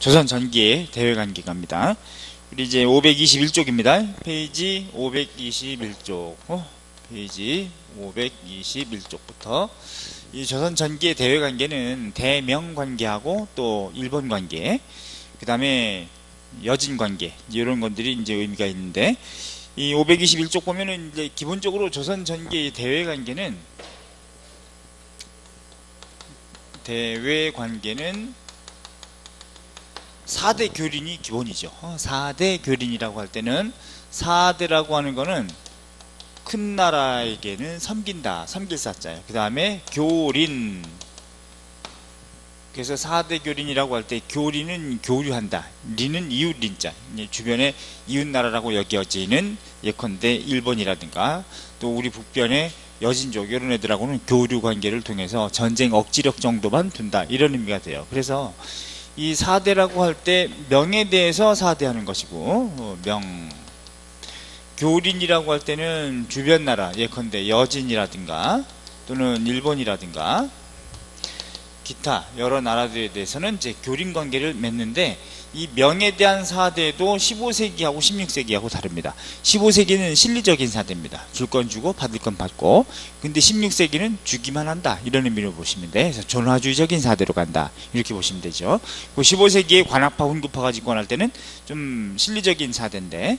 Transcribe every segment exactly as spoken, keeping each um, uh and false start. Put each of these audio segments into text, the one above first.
조선 전기의 대외관계 갑니다. 우리 이제 오백이십일 쪽입니다. 페이지 오백이십일 쪽. 어, 페이지 오백이십일 쪽부터 이 조선 전기의 대외관계는 대명관계하고 또 일본관계, 그 다음에 여진관계, 이런 것들이 이제 의미가 있는데, 이 오백이십일 쪽 보면은 이제 기본적으로 조선 전기의 대외관계는 대외관계는 사 대 교린이 기본이죠. 사 대 교린이라고 할 때는 사 대라고 하는 거는 큰 나라에게는 섬긴다, 섬길 사자예요. 그 다음에 교린, 그래서 사 대 교린이라고 할 때 교린은 교류한다, 리는 이웃 린자, 주변에 이웃 나라라고 여겨지는 예컨대 일본이라든가 또 우리 북변의 여진족 이런 애들하고는 교류 관계를 통해서 전쟁 억지력 정도만 둔다, 이런 의미가 돼요. 그래서 이 사 대라고 할 때 명에 대해서 사 대 하는 것이고, 명, 교린이라고 할 때는 주변 나라, 예컨대 여진이라든가 또는 일본이라든가 기타 여러 나라들에 대해서는 이제 교린 관계를 맺는데, 이 명에 대한 사 대도 십오 세기하고 십육 세기하고 다릅니다. 십오 세기는 실리적인 사 대입니다. 줄 건 주고 받을 건 받고. 근데 십육 세기는 주기만 한다, 이런 의미로 보시면 돼. 그래서 존화주의적인 사 대로 간다, 이렇게 보시면 되죠. 그 십오 세기에 관악파, 훈구파가 집권할 때는 좀 실리적인 사 대인데,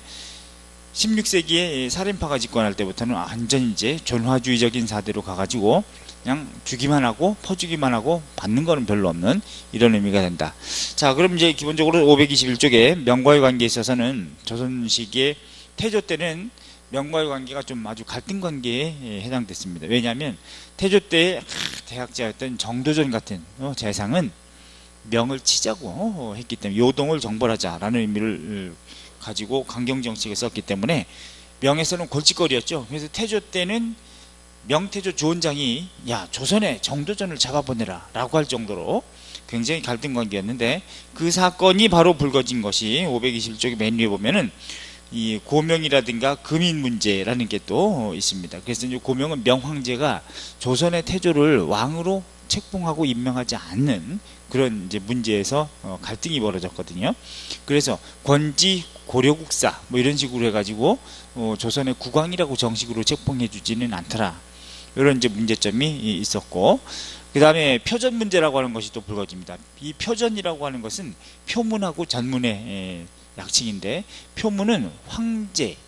십육 세기에 살인파가 집권할 때부터는 완전 이제 존화주의적인 사 대로 가가지고 그냥 주기만 하고 퍼주기만 하고 받는 거는 별로 없는 이런 의미가 된다. 자, 그럼 이제 기본적으로 오백이십일 쪽에 명과의 관계에 있어서는 조선 시기의 태조 때는 명과의 관계가 좀 아주 갈등 관계에 해당됐습니다. 왜냐하면 태조 때 대학자였던 정도전 같은 재상은 명을 치자고 했기 때문에, 요동을 정벌하자라는 의미를 가지고 강경정책을 썼기 때문에 명에서는 골칫거리였죠. 그래서 태조 때는 명태조 주원장이 야, 조선에 정도전을 잡아보내라 라고 할 정도로 굉장히 갈등 관계였는데, 그 사건이 바로 불거진 것이 오백이십일 쪽의 맨 위에 보면은 이 고명이라든가 금인 문제라는 게 또 있습니다. 그래서 이제 고명은 명황제가 조선의 태조를 왕으로 책봉하고 임명하지 않는 그런 이제 문제에서 어, 갈등이 벌어졌거든요. 그래서 권지 고려국사 뭐 이런 식으로 해가지고 어, 조선의 국왕이라고 정식으로 책봉해 주지는 않더라, 이런 이제 문제점이 있었고, 그 다음에 표전 문제라고 하는 것이 또 불거집니다. 이 표전이라고 하는 것은 표문하고 전문의 약칭인데, 표문은 황제,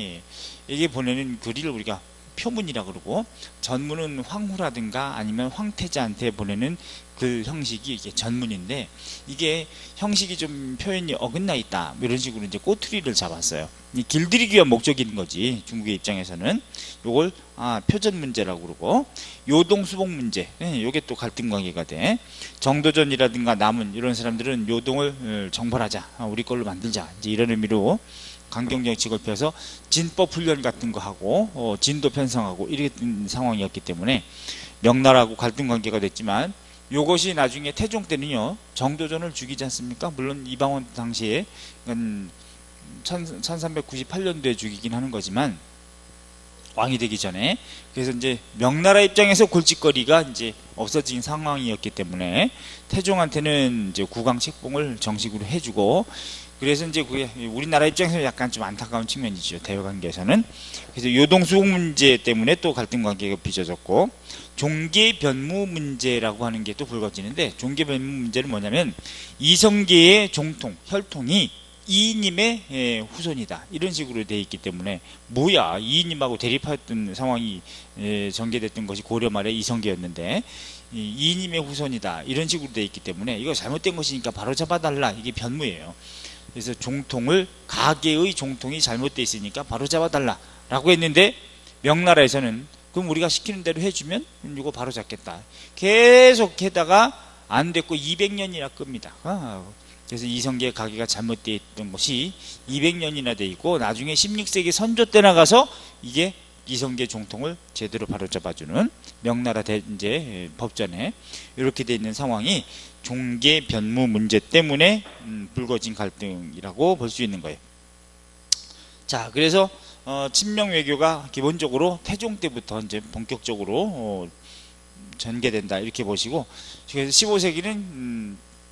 이게 보내는 글을 우리가 표문이라고 그러고, 전문은 황후라든가 아니면 황태자한테 보내는 그 형식이 이게 전문인데, 이게 형식이 좀 표현이 어긋나 있다, 이런 식으로 이제 꼬투리를 잡았어요. 길들이기 위한 목적인 거지, 중국의 입장에서는. 요걸 아, 표전 문제라고 그러고, 요동수복 문제, 예, 요게 또 갈등 관계가 돼. 정도전이라든가 남은 이런 사람들은 요동을 정벌하자, 아, 우리 걸로 만들자, 이제 이런 의미로 강경정책을 펴서 진법 훈련 같은 거 하고 어, 진도 편성하고 이런 상황이었기 때문에 명나라하고 갈등 관계가 됐지만, 요것이 나중에 태종 때는요 정도전을 죽이지 않습니까? 물론 이방원 당시에 천삼백구십팔 년도에 죽이긴 하는 거지만 왕이 되기 전에. 그래서 이제 명나라 입장에서 골칫거리가 이제 없어진 상황이었기 때문에 태종한테는 이제 국왕 책봉을 정식으로 해주고, 그래서 이제 그게 우리나라 입장에서 약간 좀 안타까운 측면이죠, 대외관계에서는. 그래서 요동수복 문제 때문에 또 갈등 관계가 빚어졌고, 종계 변무 문제라고 하는 게 또 불거지는데, 종계 변무 문제는 뭐냐면 이성계의 종통, 혈통이 이인님의 후손이다, 이런 식으로 돼 있기 때문에, 뭐야, 이인님하고 대립했던 상황이 전개됐던 것이 고려 말에 이성계였는데 이인님의 후손이다, 이런 식으로 돼 있기 때문에 이거 잘못된 것이니까 바로 잡아달라, 이게 변무예요. 그래서 종통을, 가계의 종통이 잘못되어 있으니까 바로 잡아달라 라고 했는데, 명나라에서는 그럼 우리가 시키는 대로 해주면 이거 바로 잡겠다, 계속 해다가 안 됐고 이백 년이나 끕니다. 아, 그래서 이성계의 가계가 잘못되어 있던 것이 이백 년이나 돼 있고, 나중에 십육 세기 선조 때 나가서 이게 이성계 종통을 제대로 바로 잡아주는 명나라 대, 이제 법전에 이렇게 돼 있는 상황이 종계 변무 문제 때문에 음, 불거진 갈등이라고 볼 수 있는 거예요. 자, 그래서 어, 친명 외교가 기본적으로 태종 때부터 이제 본격적으로 어, 전개된다, 이렇게 보시고, 그래서 십오 세기는 음,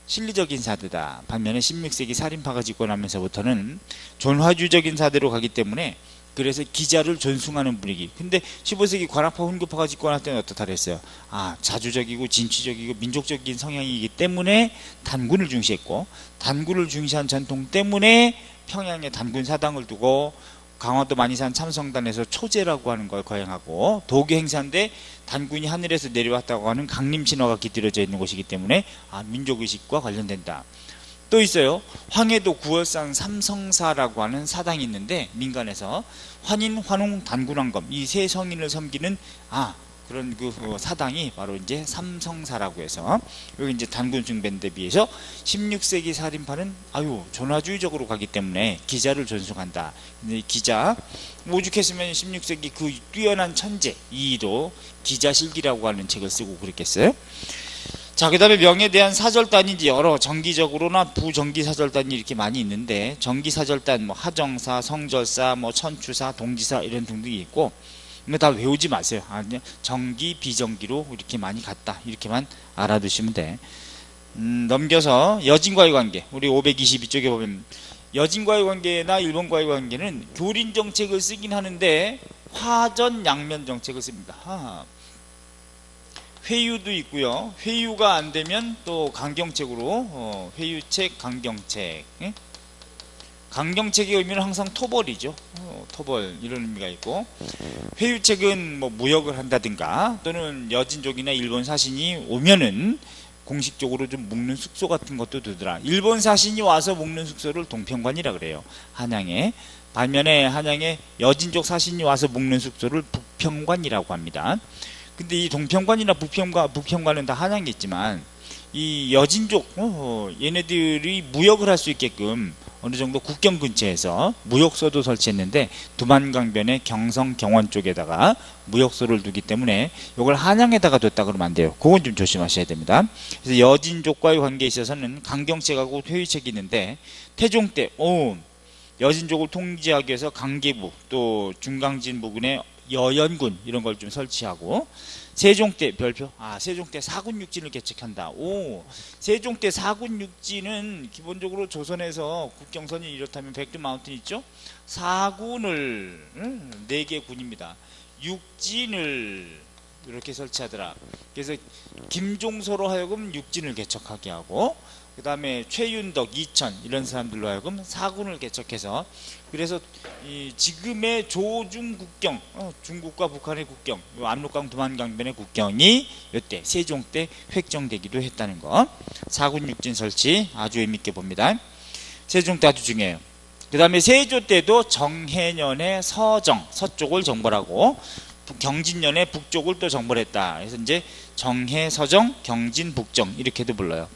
실리적인 사대다. 반면에 십육 세기 살인파가 짓고 나면서부터는 존화주의적인 사대로 가기 때문에 그래서 기자를 존숭하는 분위기. 근데 십오 세기 관악파 훈교파가 짓고 날 때는 어떻다 그랬어요? 아, 자주적이고 진취적이고 민족적인 성향이기 때문에 단군을 중시했고, 단군을 중시한 전통 때문에 평양에 단군 사당을 두고 강화도 만이산 참성단에서 초제라고 하는 걸 거행하고, 도교 행사인데 단군이 하늘에서 내려왔다고 하는 강림 신화가 깃들여져 있는 곳이기 때문에 아, 민족의식과 관련된다. 또 있어요. 황해도 구월산 삼성사라고 하는 사당이 있는데 민간에서 환인, 환웅, 단군왕검 이 세 성인을 섬기는 아 그런 그 사당이 바로 이제 삼성사라고 해서 여기 이제 단군 숭배인데 비해서 십육 세기 살인파는 아유 존화주의적으로 가기 때문에 기자를 존숭한다. 근데 기자 오죽했으면 십육 세기 그 뛰어난 천재 이도 기자실기라고 하는 책을 쓰고 그랬겠어요. 자, 그 다음에 명에 대한 사절단이 이제 여러 정기적으로나 부정기사절단이 이렇게 많이 있는데, 정기사절단, 뭐, 하정사, 성절사, 뭐, 천추사, 동지사, 이런 등등이 있고, 이거 다 외우지 마세요. 아, 그냥 정기, 비정기로 이렇게 많이 갔다. 이렇게만 알아두시면 돼. 음, 넘겨서 여진과의 관계. 우리 오백이십이 쪽에 보면, 여진과의 관계나 일본과의 관계는 교린 정책을 쓰긴 하는데, 화전 양면 정책을 씁니다. 하. 회유도 있고요. 회유가 안 되면 또 강경책으로 어, 회유책, 강경책. 예? 강경책의 의미는 항상 토벌이죠. 어, 토벌 이런 의미가 있고, 회유책은 뭐 무역을 한다든가 또는 여진족이나 일본 사신이 오면은 공식적으로 좀 묵는 숙소 같은 것도 두더라. 일본 사신이 와서 묵는 숙소를 동평관이라 그래요. 한양에. 반면에 한양에 여진족 사신이 와서 묵는 숙소를 북평관이라고 합니다. 근데 이 동평관이나 북평관, 북평관은 다 한양에 있지만 이 여진족 어, 얘네들이 무역을 할 수 있게끔 어느 정도 국경 근처에서 무역소도 설치했는데 두만강변의 경성 경원 쪽에다가 무역소를 두기 때문에 이걸 한양에다가 뒀다 그러면 안 돼요. 그건 좀 조심하셔야 됩니다. 그래서 여진족과의 관계에 있어서는 강경책하고 회유책이 있는데, 태종 때 오, 여진족을 통제하기 위해서 강계부 또 중강진 부근에 여연군 이런 걸 좀 설치하고, 세종 때 별표 아 세종 때 사군육진을 개척한다. 오, 세종 때 사군육진은 기본적으로 조선에서 국경선이 이렇다면 백두 마운틴 있죠? 사군을 네 개 군입니다. 육진을 이렇게 설치하더라. 그래서 김종서로 하여금 육진을 개척하게 하고, 그 다음에 최윤덕, 이천 이런 사람들로 하여금 사군을 개척해서, 그래서 이 지금의 조중 국경, 어, 중국과 북한의 국경, 압록강 두만강변의 국경이 이때 세종 때 획정되기도 했다는 거. 사군 육진 설치 아주 의미있게 봅니다. 세종 때 아주 중요해요. 그 다음에 세조 때도 정해년의 서정, 서쪽을 정벌하고 경진년의 북쪽을 또 정벌했다. 그래서 이제 정해, 서정, 경진, 북정 이렇게도 불러요.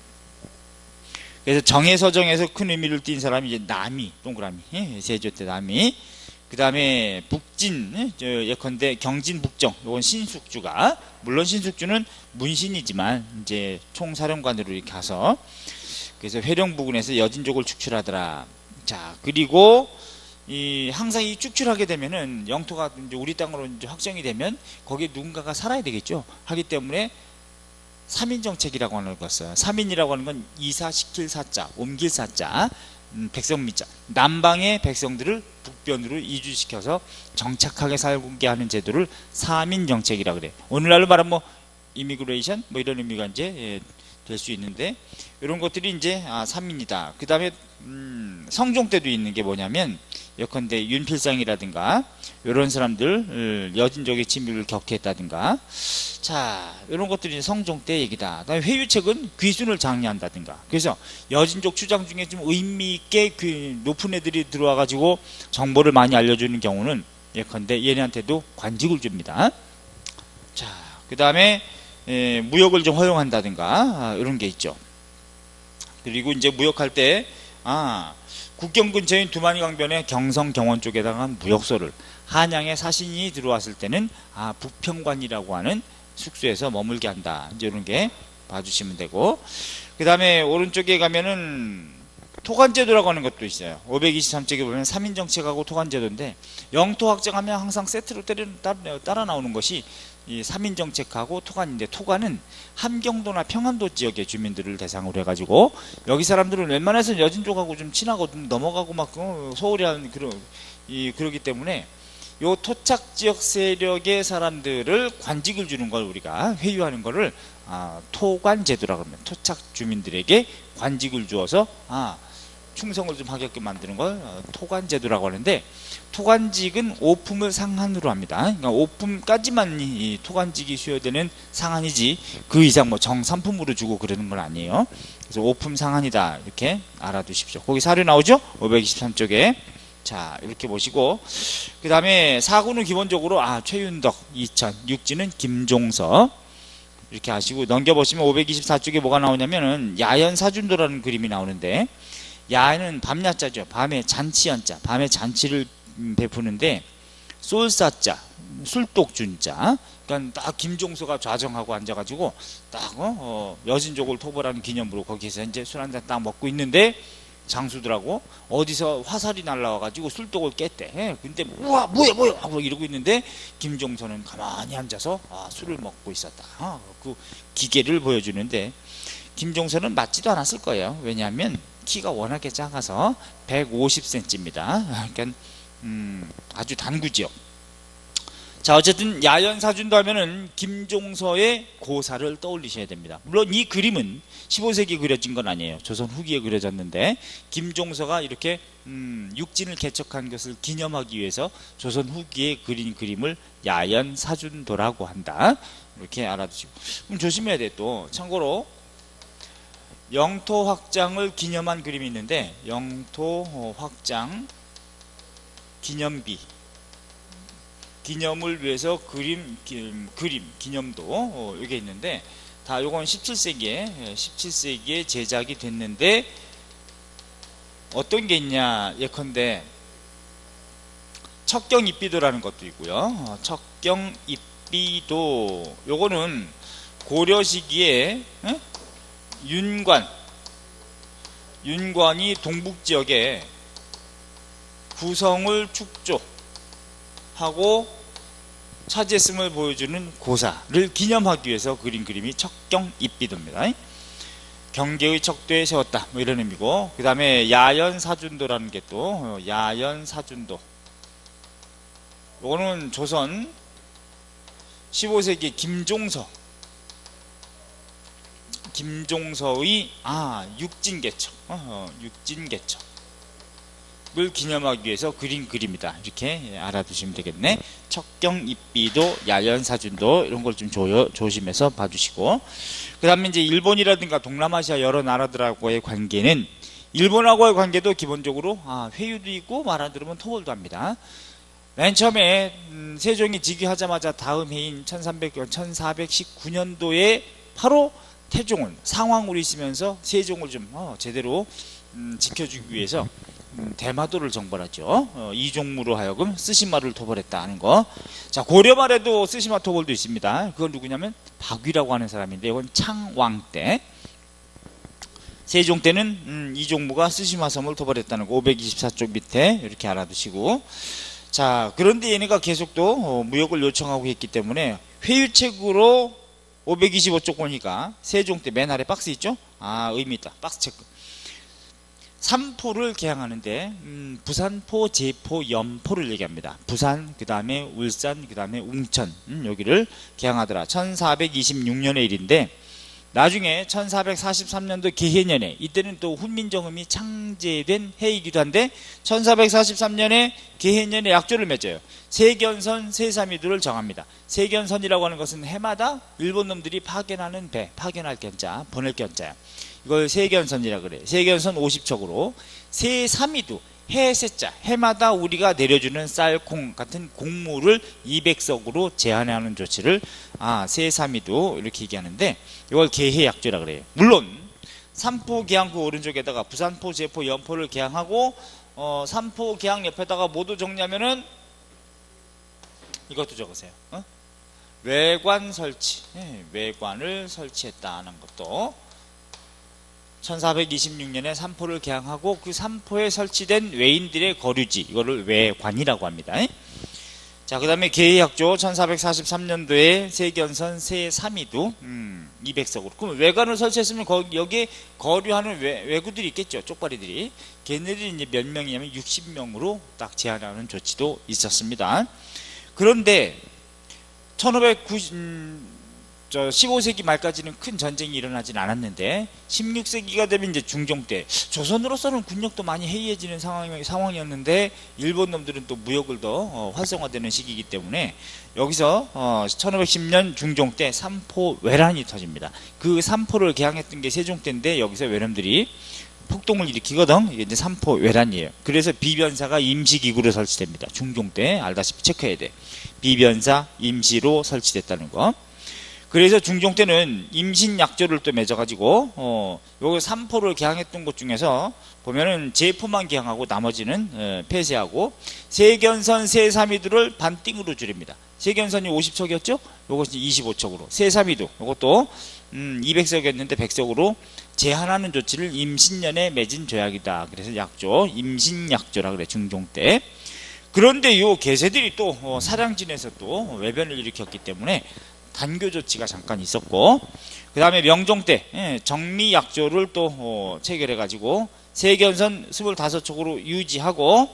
그래서 정해서정에서 큰 의미를 띈 사람이 이제 남이, 동그라미, 예, 세조 때 남이. 그 다음에 북진, 예, 저 예컨대 경진, 북정, 이건 신숙주가, 물론 신숙주는 문신이지만 이제 총사령관으로 이렇게 가서, 그래서 회령 부근에서 여진족을 축출하더라. 자, 그리고 이 항상 이 축출하게 되면은 영토가 이제 우리 땅으로 이제 확정이 되면 거기에 누군가가 살아야 되겠죠. 하기 때문에 삼인정책이라고 하는 걸 써요. 삼인이라고 하는 건 이사 시킬 사자, 옮길 사자, 음, 백성민자. 남방의 백성들을 북변으로 이주시켜서 정착하게 살게 하는 제도를 삼인정책이라고 그래요. 오늘날로 말하면 뭐 이미그레이션 뭐 이런 의미가 이제 예, 될 수 있는데, 이런 것들이 이제 아, 삼인이다. 그 다음에 음, 성종 때도 있는 게 뭐냐면 예컨대 윤필상이라든가 이런 사람들 여진족의 침입을 격퇴했다든가, 자 이런 것들이 성종 때 얘기다. 그다음에 회유책은 귀순을 장려한다든가. 그래서 여진족 추장 중에 좀 의미 있게 높은 애들이 들어와 가지고 정보를 많이 알려주는 경우는 예컨대 얘네한테도 관직을 줍니다. 자, 그 다음에 무역을 좀 허용한다든가 아, 이런 게 있죠. 그리고 이제 무역할 때 아 국경 근처인 두만강변의 경성 경원 쪽에다가 무역소를, 한양에 사신이 들어왔을 때는 아 북평관이라고 하는 숙소에서 머물게 한다. 이제 이런 게 봐주시면 되고, 그 다음에 오른쪽에 가면은 토관제도라고 하는 것도 있어요. 오백이십삼 쪽에 보면 삼인정책하고 토관제도인데, 영토 확정하면 항상 세트로 따라, 따라 나오는 것이 이 삼인 정책하고 토관인데, 토관은 함경도나 평안도 지역의 주민들을 대상으로 해가지고 여기 사람들은 웬만해서 여진족하고 좀 친하고 좀 넘어가고 막 어, 소홀히한 그런 이 그러기 때문에 요 토착 지역 세력의 사람들을 관직을 주는 걸 우리가 회유하는 거를 아, 토관제도라고 합니다. 토착 주민들에게 관직을 주어서 아, 충성을 좀 하게끔 만드는 걸 어, 토관제도라고 하는데, 토관직은 오품을 상한으로 합니다. 그러니까 오품까지만 이 토관직이 수여되는 상한이지 그 이상 뭐 정삼품으로 주고 그러는 건 아니에요. 그래서 오품 상한이다 이렇게 알아두십시오. 거기 사료 나오죠? 오백이십삼 쪽에. 자, 이렇게 보시고, 그 다음에 사구는 기본적으로 아 최윤덕 이천, 육지는 김종서 이렇게 하시고, 넘겨보시면 오백이십사 쪽에 뭐가 나오냐면은 야연사준도라는 그림이 나오는데, 야는 밤야자죠. 밤에 잔치연자, 밤에 잔치를 베푸는데, 쏠사자, 술독준자. 그러니까 딱 김종서가 좌정하고 앉아가지고 딱 어, 어, 여진족을 토벌하는 기념으로 거기서 이제 술 한잔 딱 먹고 있는데, 장수들하고 어디서 화살이 날라와가지고 술독을 깼대. 예, 근데 우와 뭐야 뭐야 하고 이러고 있는데 김종서는 가만히 앉아서 아, 술을 먹고 있었다. 아, 그 기계를 보여주는데, 김종서는 맞지도 않았을 거예요. 왜냐하면 키가 워낙에 작아서 백오십 센티미터입니다. 그러니까 음, 아주 단구지역. 자, 어쨌든 야연사준도 하면은 김종서의 고사를 떠올리셔야 됩니다. 물론 이 그림은 십오 세기에 그려진 건 아니에요. 조선 후기에 그려졌는데, 김종서가 이렇게 음, 육진을 개척한 것을 기념하기 위해서 조선 후기에 그린 그림을 야연사준도라고 한다. 이렇게 알아두시고. 그럼 조심해야 돼. 또 참고로 영토 확장을 기념한 그림이 있는데, 영토 확장 기념비, 기념을 위해서 그림, 기, 그림, 기념도, 어, 이게 있는데, 다 요건 십칠 세기에, 십칠 세기에 제작이 됐는데, 어떤 게 있냐, 예컨대, 척경입비도라는 것도 있고요. 어, 척경입비도, 요거는 고려 시기에, 에? 윤관, 윤관이 동북지역에 구성을 축조하고 차지했음을 보여주는 고사를 기념하기 위해서 그린 그림이 척경입비도입니다. 경계의 척도에 세웠다 뭐 이런 의미고, 그 다음에 야연사준도라는 게 또 야연사준도, 이거는 조선 십오 세기 김종서 김종서의 아 육진개척 어, 육진개척을 기념하기 위해서 그린 그림이다 이렇게 알아두시면 되겠네. 척경입비도, 야연사준도 이런 걸 좀 조심해서 봐주시고, 그 다음에 이제 일본이라든가 동남아시아 여러 나라들하고의 관계는, 일본하고의 관계도 기본적으로 아, 회유도 있고 말 안 들으면 토벌도 합니다. 맨 처음에 음, 세종이 즉위하자마자 다음 해인 천사백십구 년도에 바로 태종은 상황으로 있으면서 세종을 좀 어, 제대로 음, 지켜주기 위해서 음, 대마도를 정벌하죠. 어, 이종무로 하여금 쓰시마를 토벌했다 하는 거. 자, 고려 말에도 쓰시마 토벌도 있습니다. 그건 누구냐면 박위라고 하는 사람인데, 이건 창왕 때, 세종 때는 음, 이종무가 쓰시마 섬을 토벌했다는 거 오백이십사 쪽 밑에 이렇게 알아두시고, 자, 그런데 얘네가 계속 또 어, 무역을 요청하고 했기 때문에 회유책으로 오백이십오 쪽 보니까 세종 때 맨 아래 박스 있죠? 아, 의미 있다. 박스 체크. 삼포를 개항하는데 음, 부산포, 제포, 염포를 얘기합니다. 부산, 그 다음에 울산, 그 다음에 웅천, 음, 여기를 개항하더라. 천사백이십육 년의 일인데, 나중에 천사백사십삼 년도 개해년에, 이때는 또 훈민정음이 창제된 해이기도 한데, 천사백사십삼 년에 개해년에 약조를 맺어요. 세견선, 세사미도를 정합니다. 세견선이라고 하는 것은 해마다 일본 놈들이 파견하는 배, 파견할 견자, 보낼 견자야. 이걸 세견선이라 그래. 세견선 오십 척으로, 세사미도, 해세자, 해마다 우리가 내려주는 쌀, 콩 같은 곡물을 이백 석으로 제한하는 조치를 아, 세사미도 이렇게 얘기하는데, 이걸 개해약조라 그래요. 물론 삼포 개항구 오른쪽에다가 부산포, 제포, 염포를 개항하고 어, 삼포 개항 옆에다가 모두 정리하면은 이것도 적으세요. 어? 외관 설치, 네, 외관을 설치했다는 것도 천사백이십육 년에 삼포를 개항하고 그 삼포에 설치된 외인들의 거류지, 이거를 외관이라고 합니다. 자, 그 다음에 계의학조 천사백사십삼 년도에 세견선 세삼이두 음, 이백 석으로. 그럼 외관을 설치했으면 거기, 여기에 거류하는 외, 외구들이 있겠죠. 쪽발이들이. 걔네들이 이제 몇 명이냐면 육십 명으로 딱 제한하는 조치도 있었습니다. 그런데 천오백구십, 음, 저 십오 세기 말까지는 큰 전쟁이 일어나진 않았는데 십육 세기가 되면 이제 중종 때 조선으로서는 군력도 많이 해이해지는 상황, 상황이었는데 일본 놈들은 또 무역을 더 어, 활성화되는 시기이기 때문에 여기서 어, 천오백십 년 중종 때 삼포 외란이 터집니다. 그 삼포를 개항했던 게 세종 때인데 여기서 외놈들이 폭동을 일으키거든. 이게 이제 삼포 외란이에요. 그래서 비변사가 임시기구로 설치됩니다. 중종 때 알다시피 체크해야 돼. 비변사 임시로 설치됐다는 거. 그래서 중종 때는 임신약조를 또 맺어가지고 어 요거 삼포를 개항했던 곳 중에서 보면은 제포만 개항하고 나머지는 에, 폐쇄하고 세견선 세삼이두를 반띵으로 줄입니다. 세견선이 오십 척이었죠? 요것이 이십오 척으로 세삼이두 요것도 음, 이백 석이었는데 백 석으로 제한하는 조치를 임신년에 맺은 조약이다. 그래서 약조 임신약조라 그래 중종 때. 그런데 요 개새들이 또 어, 사량진에서 또 외변을 일으켰기 때문에 단교 조치가 잠깐 있었고, 그 다음에 명종 때 예, 정리약조를 또 어, 체결해가지고 세견선 이십오 척으로 유지하고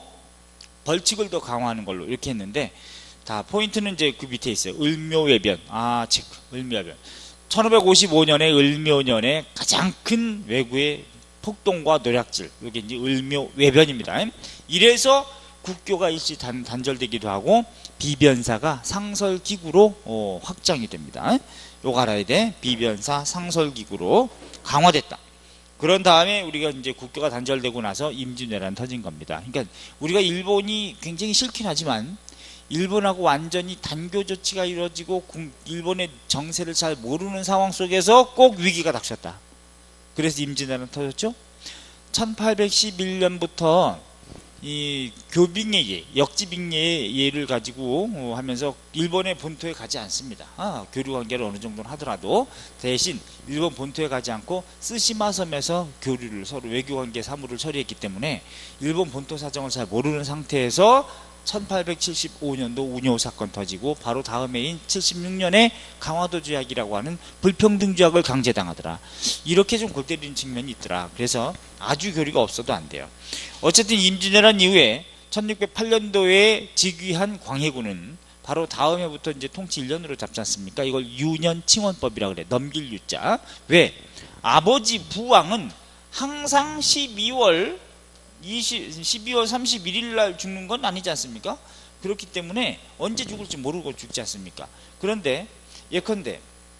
벌칙을 더 강화하는 걸로 이렇게 했는데, 다 포인트는 이제 그 밑에 있어요. 을묘외변. 아, 체크. 을묘외변. 천오백오십오 년에 을묘년에 가장 큰 외구의 폭동과 노략질. 이게 이제 을묘외변입니다. 이래서 국교가 일시 단, 단절되기도 하고 비변사가 상설기구로 어, 확장이 됩니다. 요거 알아야 돼. 비변사 상설기구로 강화됐다. 그런 다음에 우리가 이제 국교가 단절되고 나서 임진왜란 터진 겁니다. 그러니까 우리가 일본이 굉장히 싫긴 하지만 일본하고 완전히 단교 조치가 이루어지고 일본의 정세를 잘 모르는 상황 속에서 꼭 위기가 닥쳤다. 그래서 임진왜란 터졌죠. 천팔백십일 년부터 이 교빙의 예, 역지빙의 예를 가지고 하면서 일본의 본토에 가지 않습니다. 아, 교류 관계를 어느 정도는 하더라도 대신 일본 본토에 가지 않고 쓰시마 섬에서 교류를 서로 외교 관계 사무를 처리했기 때문에 일본 본토 사정을 잘 모르는 상태에서 천팔백칠십오 년도 운요 사건 터지고 바로 다음 해인 칠십육 년에 강화도 조약이라고 하는 불평등 조약을 강제당하더라. 이렇게 좀 골 때리는 측면이 있더라. 그래서 아주 교류가 없어도 안 돼요. 어쨌든 임진왜란 이후에 천육백팔 년도에 즉위한 광해군은 바로 다음 해부터 이제 통치 일 년으로 잡지 않습니까? 이걸 유년칭원법이라 그래. 넘길 유자. 왜? 아버지 부왕은 항상 십이월 십이월 삼십일 일 날 죽는 건 아니지 않습니까? 그렇기 때문에 언제 죽을지 모르고 죽지 않습니까? 그런데 예컨대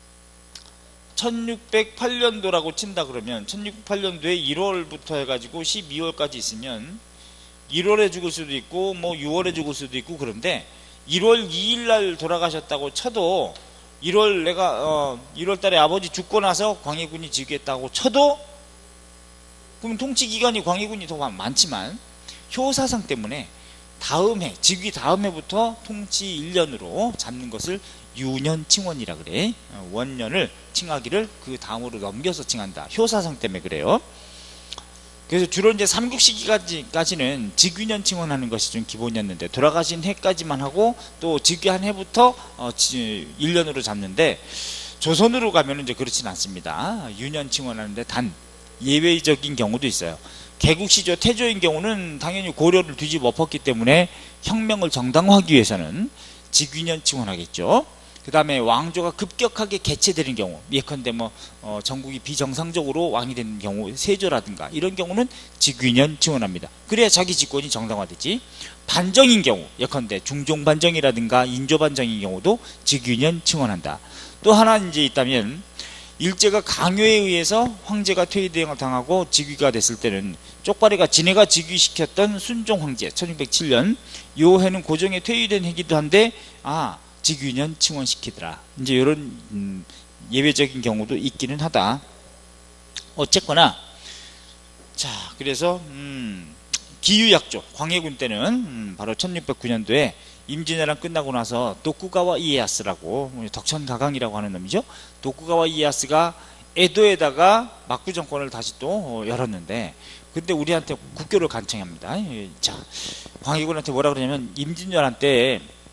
천육백팔 년도라고 친다 그러면 천육백팔 년도에 일월부터 해가지고 십이월까지 있으면 일월에 죽을 수도 있고 뭐 유월에 죽을 수도 있고, 그런데 일월 이 일 날 돌아가셨다고 쳐도 일월 내가 어 일월 달에 아버지 죽고 나서 광해군이 즉위했다고 쳐도 그럼 통치 기간이 광해군이 더 많지만 효사상 때문에 다음 해, 즉위 다음 해부터 통치 일 년으로 잡는 것을 유년칭원이라 그래. 원년을 칭하기를 그 다음으로 넘겨서 칭한다. 효사상 때문에 그래요. 그래서 주로 이제 삼국시기까지는 즉위년 칭원하는 것이 좀 기본이었는데 돌아가신 해까지만 하고 또 즉위한 해부터 어, 일 년으로 잡는데, 조선으로 가면 이제 그렇진 않습니다. 유년 칭원하는데 단 예외적인 경우도 있어요. 개국시조 태조인 경우는 당연히 고려를 뒤집어 엎었기 때문에 혁명을 정당화하기 위해서는 즉위년 칭원하겠죠. 그 다음에 왕조가 급격하게 개최되는 경우, 예컨대 뭐 어, 전국이 비정상적으로 왕이 되는 경우, 세조라든가 이런 경우는 즉위년 칭원합니다. 그래야 자기 집권이 정당화되지. 반정인 경우, 예컨대 중종반정이라든가 인조반정인 경우도 즉위년 칭원한다. 또 하나 이제 있다면, 일제가 강요에 의해서 황제가 퇴위대행을 당하고 즉위가 됐을 때는 쪽발이가 지네가 즉위시켰던 순종 황제 천육백칠 년 요 해는 고종에 퇴위된 해기도 한데 아 즉위년 칭원시키더라. 이제 이런 음, 예외적인 경우도 있기는 하다. 어쨌거나 자 그래서 음, 기유약조 광해군 때는 음, 바로 천육백구 년도에 임진왜란 끝나고 나서 도쿠가와 이에야스라고 덕천가강이라고 하는 놈이죠. 도쿠가와 이에야스가 에도에다가 막부 정권을 다시 또 열었는데, 근데 우리한테 국교를 간청합니다. 자 광해군한테 뭐라 그러냐면 임진왜란 때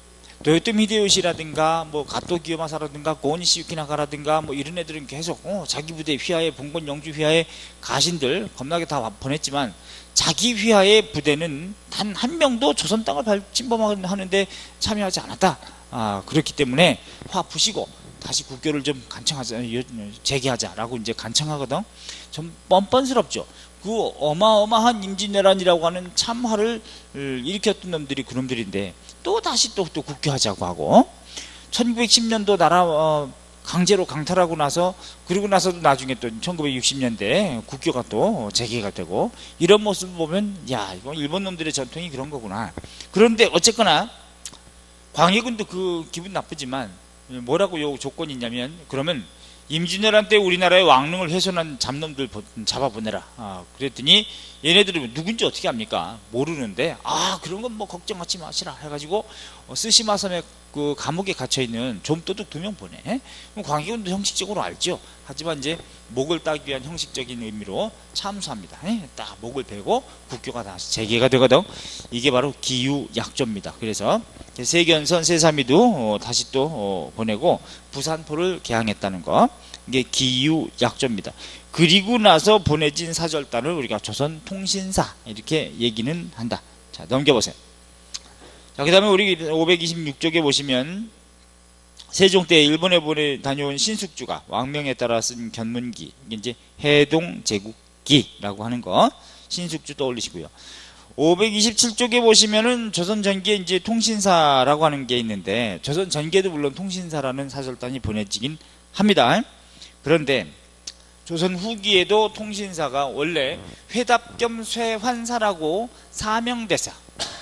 도요토미 히데요시라든가 뭐 가토 기요마사라든가 고니시 유키나가라든가 뭐 이런 애들은 계속 어, 자기 부대 휘하에 봉건 영주 휘하에 가신들 겁나게 다 보냈지만 자기 휘하의 부대는 단 한 명도 조선 땅을 침범하는데 참여하지 않았다. 아, 그렇기 때문에 화 푸시고 다시 국교를 좀 간청하자, 재개하자라고 이제 간청하거든. 좀 뻔뻔스럽죠. 그 어마어마한 임진왜란이라고 하는 참화를 일으켰던 놈들이 그놈들인데 또 다시 또, 또 국교하자고 하고 천구백십 년도 나라 어, 강제로 강탈하고 나서 그러고 나서도 나중에 또 천구백육십 년대 국교가 또 재개가 되고 이런 모습을 보면 야 이거 일본 놈들의 전통이 그런 거구나. 그런데 어쨌거나 광해군도 그 기분 나쁘지만 뭐라고 요 조건이 있냐면 그러면 임진왜란 때 우리나라의 왕릉을 훼손한 잡놈들 잡아보내라. 아, 그랬더니 얘네들이 누군지 어떻게 합니까? 모르는데 아 그런 건 뭐 걱정하지 마시라 해가지고 어, 스시마섬에 그 감옥에 갇혀있는 좀도둑 두 명 보내. 그럼 광해군도 형식적으로 알죠. 하지만 이제 목을 따기 위한 형식적인 의미로 참수합니다. 에? 딱 목을 베고 국교가 다시 재개가 되거든. 이게 바로 기유약조입니다. 그래서 세견선 세사미도 어, 다시 또 어, 보내고 부산포를 개항했다는 거. 이게 기유약조입니다. 그리고 나서 보내진 사절단을 우리가 조선통신사 이렇게 얘기는 한다. 자, 넘겨보세요. 자, 그 다음에 우리 오백이십육 쪽에 보시면 세종 때 일본에 보내 다녀온 신숙주가 왕명에 따라 쓴 견문기, 이게 이제 해동제국기라고 하는 거 신숙주 떠올리시고요. 오백이십칠 쪽에 보시면은 조선전기에 이제 통신사라고 하는 게 있는데 조선전기에도 물론 통신사라는 사절단이 보내지긴 합니다. 그런데 조선 후기에도 통신사가 원래 회답 겸 쇠환사라고 사명대사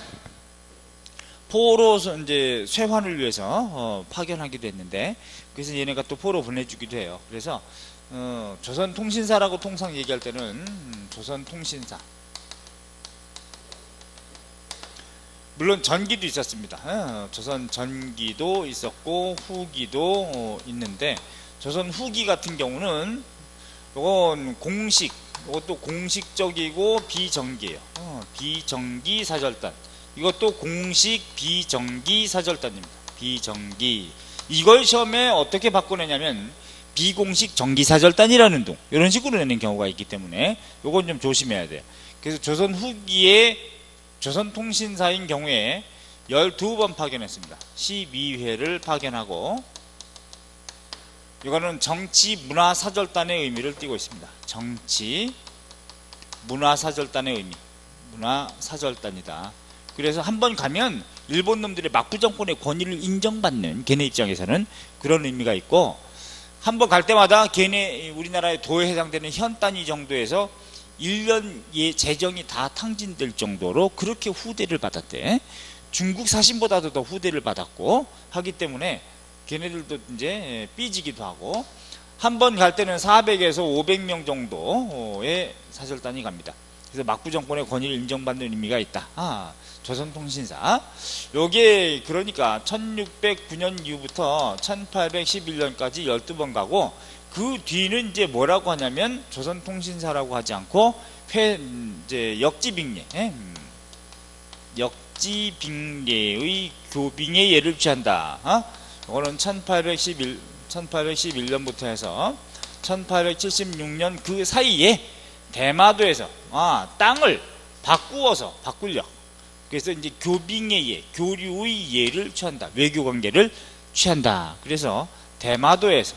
포로 이제 쇠환을 위해서 어, 파견하기도 했는데 그래서 얘네가 또 포로 보내주기도 해요. 그래서 어, 조선통신사라고 통상 얘기할 때는 음, 조선통신사 물론 전기도 있었습니다. 어, 조선 전기도 있었고 후기도 어, 있는데 조선 후기 같은 경우는 이건 공식, 이것도 공식적이고 비정기예요. 어, 비정기 사절단. 이것도 공식 비정기 사절단입니다. 비정기. 이걸 시험에 어떻게 바꿔내냐면 비공식 정기 사절단이라는 동 이런 식으로 내는 경우가 있기 때문에 이건 좀 조심해야 돼요. 그래서 조선 후기에 조선통신사인 경우에 열두 번 파견했습니다. 십이 회를 파견하고 이거는 정치문화사절단의 의미를 띠고 있습니다. 정치 문화사절단의 의미. 문화사절단이다. 그래서 한번 가면 일본 놈들의 막부정권의 권위를 인정받는 걔네 입장에서는 그런 의미가 있고 한번 갈 때마다 걔네 우리나라의 도에 해당되는 현 단위 정도에서 일 년 예 재정이 다 탕진될 정도로 그렇게 후대를 받았대. 중국 사신보다도 더 후대를 받았고 하기 때문에 걔네들도 이제 삐지기도 하고 한 번 갈 때는 사백에서 오백 명 정도의 사절단이 갑니다. 그래서 막부정권의 권위를 인정받는 의미가 있다. 아, 조선통신사. 요게 그러니까 천육백구 년 이후부터 천팔백십일 년까지 열두 번 가고 그 뒤는 이제 뭐라고 하냐면 조선통신사라고 하지 않고 회 이제 역지빙례, 예? 역지빙례의 교빙의 예를 취한다. 어? 이거는 천팔백십일, 천팔백십일 년부터 해서 천팔백칠십육 년 그 사이에 대마도에서 아, 땅을 바꾸어서 바꾸려. 그래서 이제 교빙의 예, 교류의 예를 취한다. 외교 관계를 취한다. 그래서 대마도에서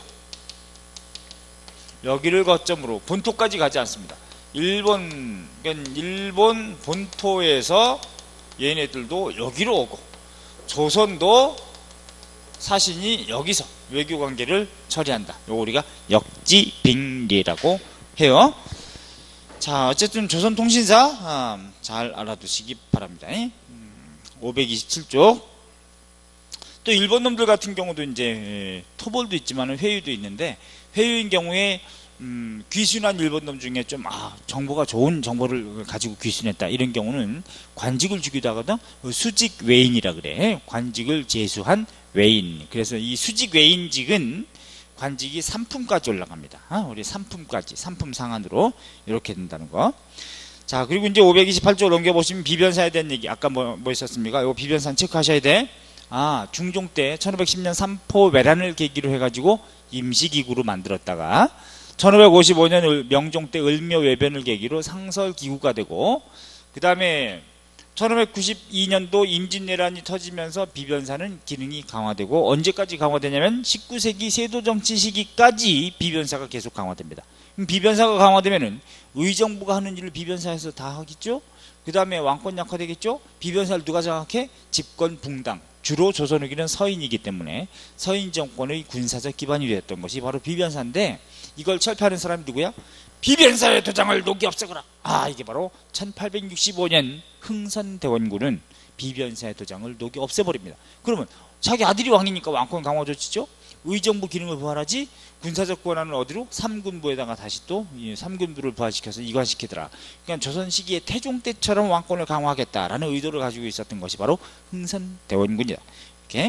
여기를 거점으로 본토까지 가지 않습니다. 일본, 그러니까 일본 본토에서 얘네들도 여기로 오고 조선도 사신이 여기서 외교관계를 처리한다. 요거 우리가 역지빙례라고 해요. 자, 어쨌든 조선통신사 아, 잘 알아두시기 바랍니다. 음, 오백이십칠 쪽. 또 일본 놈들 같은 경우도 이제 토벌도 있지만 회유도 있는데 회유인 경우에 음, 귀순한 일본 놈 중에 좀 아, 정보가 좋은 정보를 가지고 귀순했다 이런 경우는 관직을 주기도 하거든. 수직 외인이라 그래. 관직을 제수한 외인. 그래서 이 수직 외인직은 관직이 삼품까지 올라갑니다. 아, 우리 삼품까지 삼품 상한으로 이렇게 된다는 거. 자, 그리고 이제 오백이십팔 쪽 넘겨보시면 비변사에 대한 얘기. 아까 뭐, 뭐 있었습니까? 이거 비변사 체크하셔야 돼. 아, 중종 때 천오백십 년 삼포 외란을 계기로 해가지고 임시기구로 만들었다가 천오백오십오 년 명종 때 을묘 외변을 계기로 상설기구가 되고, 그 다음에 천오백구십이 년도 임진왜란이 터지면서 비변사는 기능이 강화되고, 언제까지 강화되냐면 십구 세기 세도정치 시기까지 비변사가 계속 강화됩니다. 그럼 비변사가 강화되면은 의정부가 하는 일을 비변사에서 다 하겠죠? 그 다음에 왕권 약화되겠죠? 비변사를 누가 장악해? 집권 붕당. 주로 조선후기는 서인이기 때문에 서인 정권의 군사적 기반이 되었던 것이 바로 비변사인데, 이걸 철폐하는 사람이 누구야? 비변사의 도장을 녹이 없애거라. 아, 이게 바로 천팔백육십오 년 흥선대원군은 비변사의 도장을 녹이 없애버립니다. 그러면 자기 아들이 왕이니까 왕권 강화 조치죠. 의정부 기능을 부활하지, 군사적 권한을 어디로? 삼군부에다가 다시 또 삼군부를 부활시켜서 이관시키더라. 그러니까 조선 시기에 태종 때처럼 왕권을 강화하겠다라는 의도를 가지고 있었던 것이 바로 흥선대원군이다. 이렇게.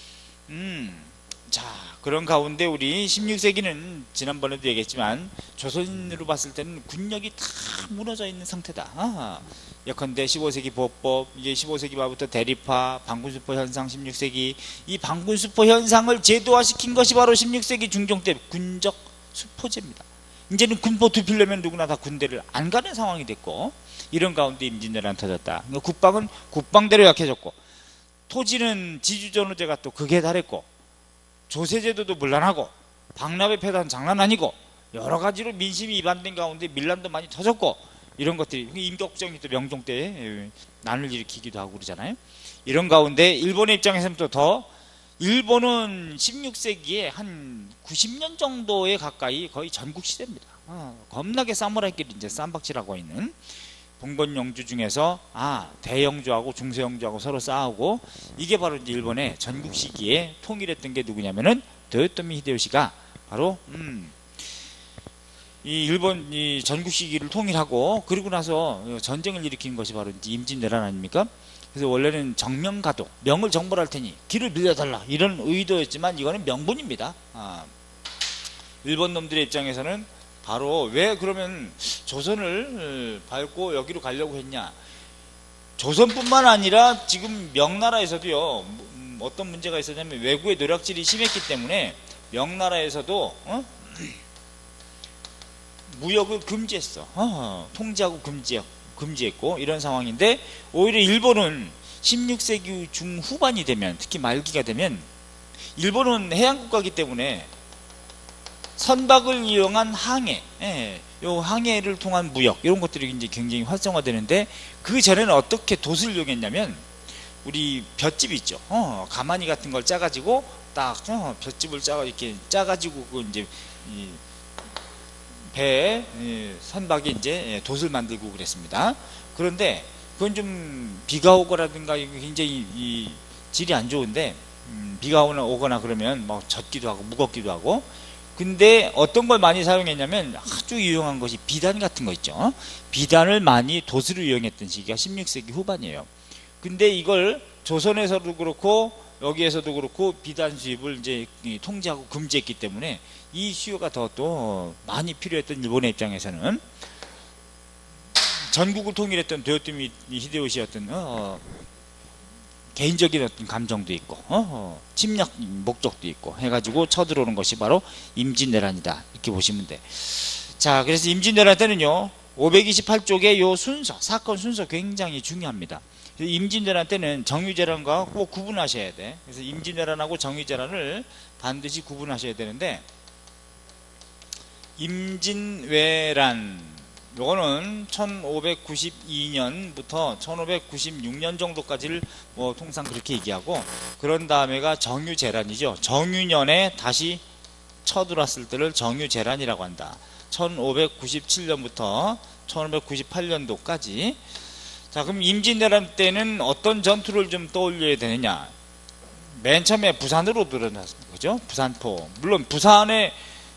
음. 자, 그런 가운데 우리 십육 세기는 지난번에도 얘기했지만 조선으로 봤을 때는 군력이 다 무너져 있는 상태다. 아, 예컨대 십오 세기 보법, 이제 십오 세기 말부터 대립화, 반군수포 현상, 십육 세기 이 반군수포 현상을 제도화시킨 것이 바로 십육 세기 중종 때 군적 수포제입니다. 이제는 군포 두필려면 누구나 다 군대를 안 가는 상황이 됐고, 이런 가운데 임진왜란 터졌다. 그러니까 국방은 국방대로 약해졌고, 토지는 지주전후제가 또 극에 달했고, 조세제도도 문란하고, 박납의 폐단 장난 아니고, 여러 가지로 민심이 이반된 가운데 밀란도 많이 터졌고, 이런 것들이 임격정이 또 명종 때 난을 일으키기도 하고 그러잖아요. 이런 가운데 일본의 입장에서는 또 더, 일본은 십육 세기에 한 구십 년 정도에 가까이 거의 전국 시대입니다. 아, 겁나게 사무라이끼리 이제 쌈박질하고 있는 봉건 영주 중에서, 아, 대영주하고 중세영주하고 서로 싸우고, 이게 바로 이제 일본의 전국 시기에 통일했던 게 누구냐면은 도요토미 히데요시가 바로 음, 이 일본 이 전국 시기를 통일하고, 그리고 나서 전쟁을 일으킨 것이 바로 이제 임진왜란 아닙니까? 그래서 원래는 정명가도, 명을 정벌할 테니 길을 빌려달라, 이런 의도였지만 이거는 명분입니다. 아, 일본 놈들의 입장에서는 바로 왜 그러면 조선을 밟고 여기로 가려고 했냐, 조선뿐만 아니라 지금 명나라에서도요, 음, 어떤 문제가 있었냐면 외구의 노략질이 심했기 때문에 명나라에서도 어? 무역을 금지했어. 어, 통제하고 금지, 금지했고, 이런 상황인데, 오히려 일본은 십육 세기 중후반이 되면, 특히 말기가 되면, 일본은 해양국가이기 때문에 선박을 이용한 항해, 예, 요 항해를 통한 무역, 이런 것들이 이제 굉장히 활성화되는데, 그 전에는 어떻게 돛을 이용했냐면, 우리 볏짚 있죠. 어, 가마니 같은 걸 짜가지고 딱 어, 볏짚을 짜 이렇게 짜가지고 그 이제 이 배에 선박에 이제 돛을 만들고 그랬습니다. 그런데 그건 좀 비가 오거라든가 굉장히 이 질이 안 좋은데, 음, 비가 오거나 그러면 막 젖기도 하고 무겁기도 하고. 근데 어떤 걸 많이 사용했냐면 아주 유용한 것이 비단 같은 거 있죠. 비단을 많이 돛으로 이용했던 시기가 십육 세기 후반이에요. 근데 이걸 조선에서도 그렇고 여기에서도 그렇고 비단 수입을 이제 통제하고 금지했기 때문에 이 수요가 더 또 많이 필요했던 일본의 입장에서는 전국을 통일했던 도요토미 히데요시였던 어, 개인적인 어떤 감정도 있고 어, 어, 침략 목적도 있고 해가지고 쳐들어오는 것이 바로 임진왜란이다, 이렇게 보시면 돼. 자, 그래서 임진왜란 때는요 오백이십팔 쪽의 요 순서, 사건 순서 굉장히 중요합니다. 임진왜란 때는 정유재란과 꼭 구분하셔야 돼. 그래서 임진왜란하고 정유재란을 반드시 구분하셔야 되는데, 임진왜란 요거는 천오백구십이 년부터 천오백구십육 년 정도까지를 뭐 통상 그렇게 얘기하고, 그런 다음에가 정유재란이죠. 정유년에 다시 쳐들어왔을 때를 정유재란이라고 한다. 천오백구십칠 년부터 천오백구십팔 년도까지. 자, 그럼 임진왜란 때는 어떤 전투를 좀 떠올려야 되느냐. 맨 처음에 부산으로 들어났습니다. 그죠? 부산포. 물론 부산의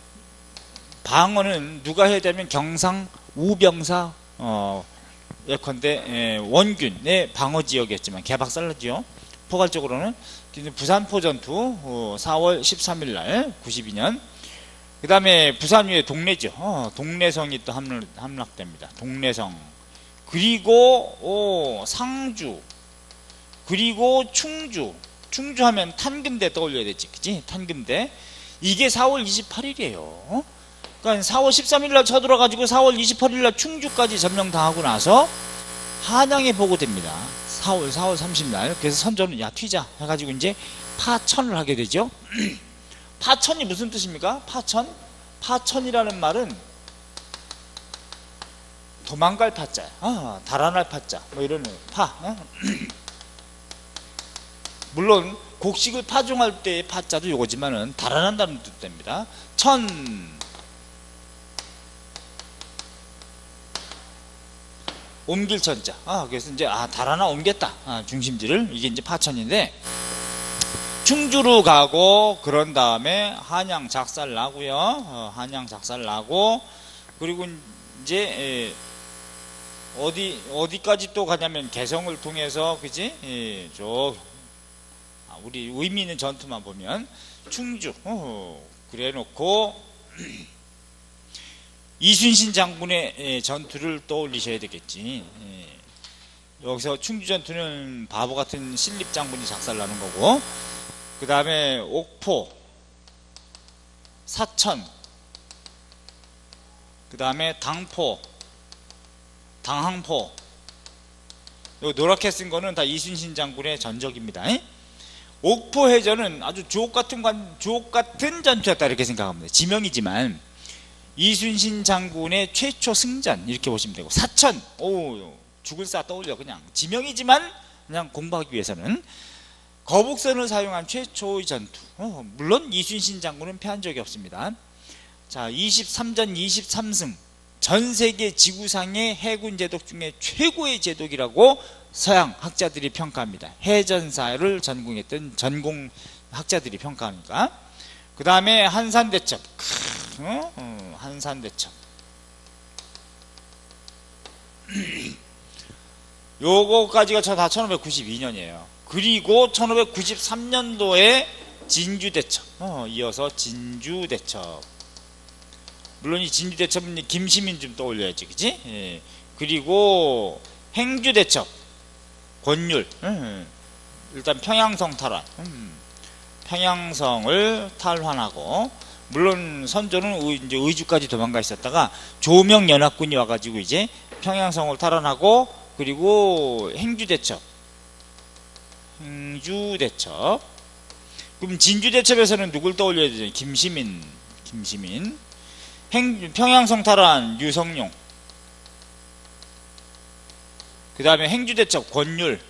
방어는 누가 해야 되면 경상 우병사 어 예컨대 예, 원균의 방어 지역이었지만 개박살났죠. 포괄적으로는 부산포 전투 어, 사월 십삼일 날 구십이 년. 그 다음에 부산 위에 동래죠. 어, 동래성이 또 함락, 함락됩니다. 동래성. 그리고 오, 상주, 그리고 충주, 충주하면 탄금대 떠올려야 되지, 그지? 탄금대. 이게 사월 이십팔일이에요. 그러니까 사월 십삼일날 쳐들어가지고 사월 이십팔일날 충주까지 점령당하고 나서 한양에 보고됩니다. 사월, 사월 삼십날. 그래서 선조는 야 튀자 해가지고 이제 파천을 하게 되죠. 파천이 무슨 뜻입니까? 파천? 파천이라는 말은 도망갈 파자야. 아, 달아날 파자. 뭐 이런 파. 어? 물론 곡식을 파종할 때의 파자도 요거지만은 달아난다는 뜻입니다. 천 옮길 천자. 아, 그래서 이제 아 달아나 옮겼다. 아, 중심지를. 이게 이제 파천인데 충주로 가고 그런 다음에 한양 작살 나고요. 어, 한양 작살 나고 그리고 이제 에, 어디 어디까지 또 가냐면 개성을 통해서 그지? 예, 저 아, 우리 의미 있는 전투만 보면 충주. 어, 그래놓고 이순신 장군의 예, 전투를 떠올리셔야 되겠지. 예. 여기서 충주 전투는 바보 같은 신립 장군이 작살나는 거고, 그 다음에 옥포, 사천, 그 다음에 당포, 당항포. 요 노랗게 쓴 거는 다 이순신 장군의 전적입니다. 예? 옥포 해전은 아주 주옥 같은 주옥 같은 전투였다 이렇게 생각합니다. 지명이지만. 이순신 장군의 최초 승전 이렇게 보시면 되고, 사천, 오 죽을 사 떠올려. 그냥 지명이지만 그냥 공부하기 위해서는 거북선을 사용한 최초의 전투. 어, 물론 이순신 장군은 패한 적이 없습니다. 자, 이십삼전 이십삼승, 전 세계 지구상의 해군 제독 중에 최고의 제독이라고 서양 학자들이 평가합니다. 해전사를 전공했던 전공 학자들이 평가하니까. 그 다음에 한산대첩. 어? 어, 한산대첩. 요거까지가 다 천오백구십이년이에요. 그리고 천오백구십삼년도에 진주대첩. 어, 이어서 진주대첩. 물론 이 진주대첩은 김시민 좀 떠올려야지, 그지? 예. 그리고 행주대첩. 권율. 음. 일단 평양성 탈환. 음. 평양성을 탈환하고, 물론 선조는 의, 이제 의주까지 도망가 있었다가 조명 연합군이 와가지고 이제 평양성을 탈환하고, 그리고 행주대첩, 행주대첩. 그럼 진주대첩에서는 누굴 떠올려야 되죠? 김시민, 김시민. 행, 평양성 탈환 유성룡. 그 다음에 행주대첩 권율.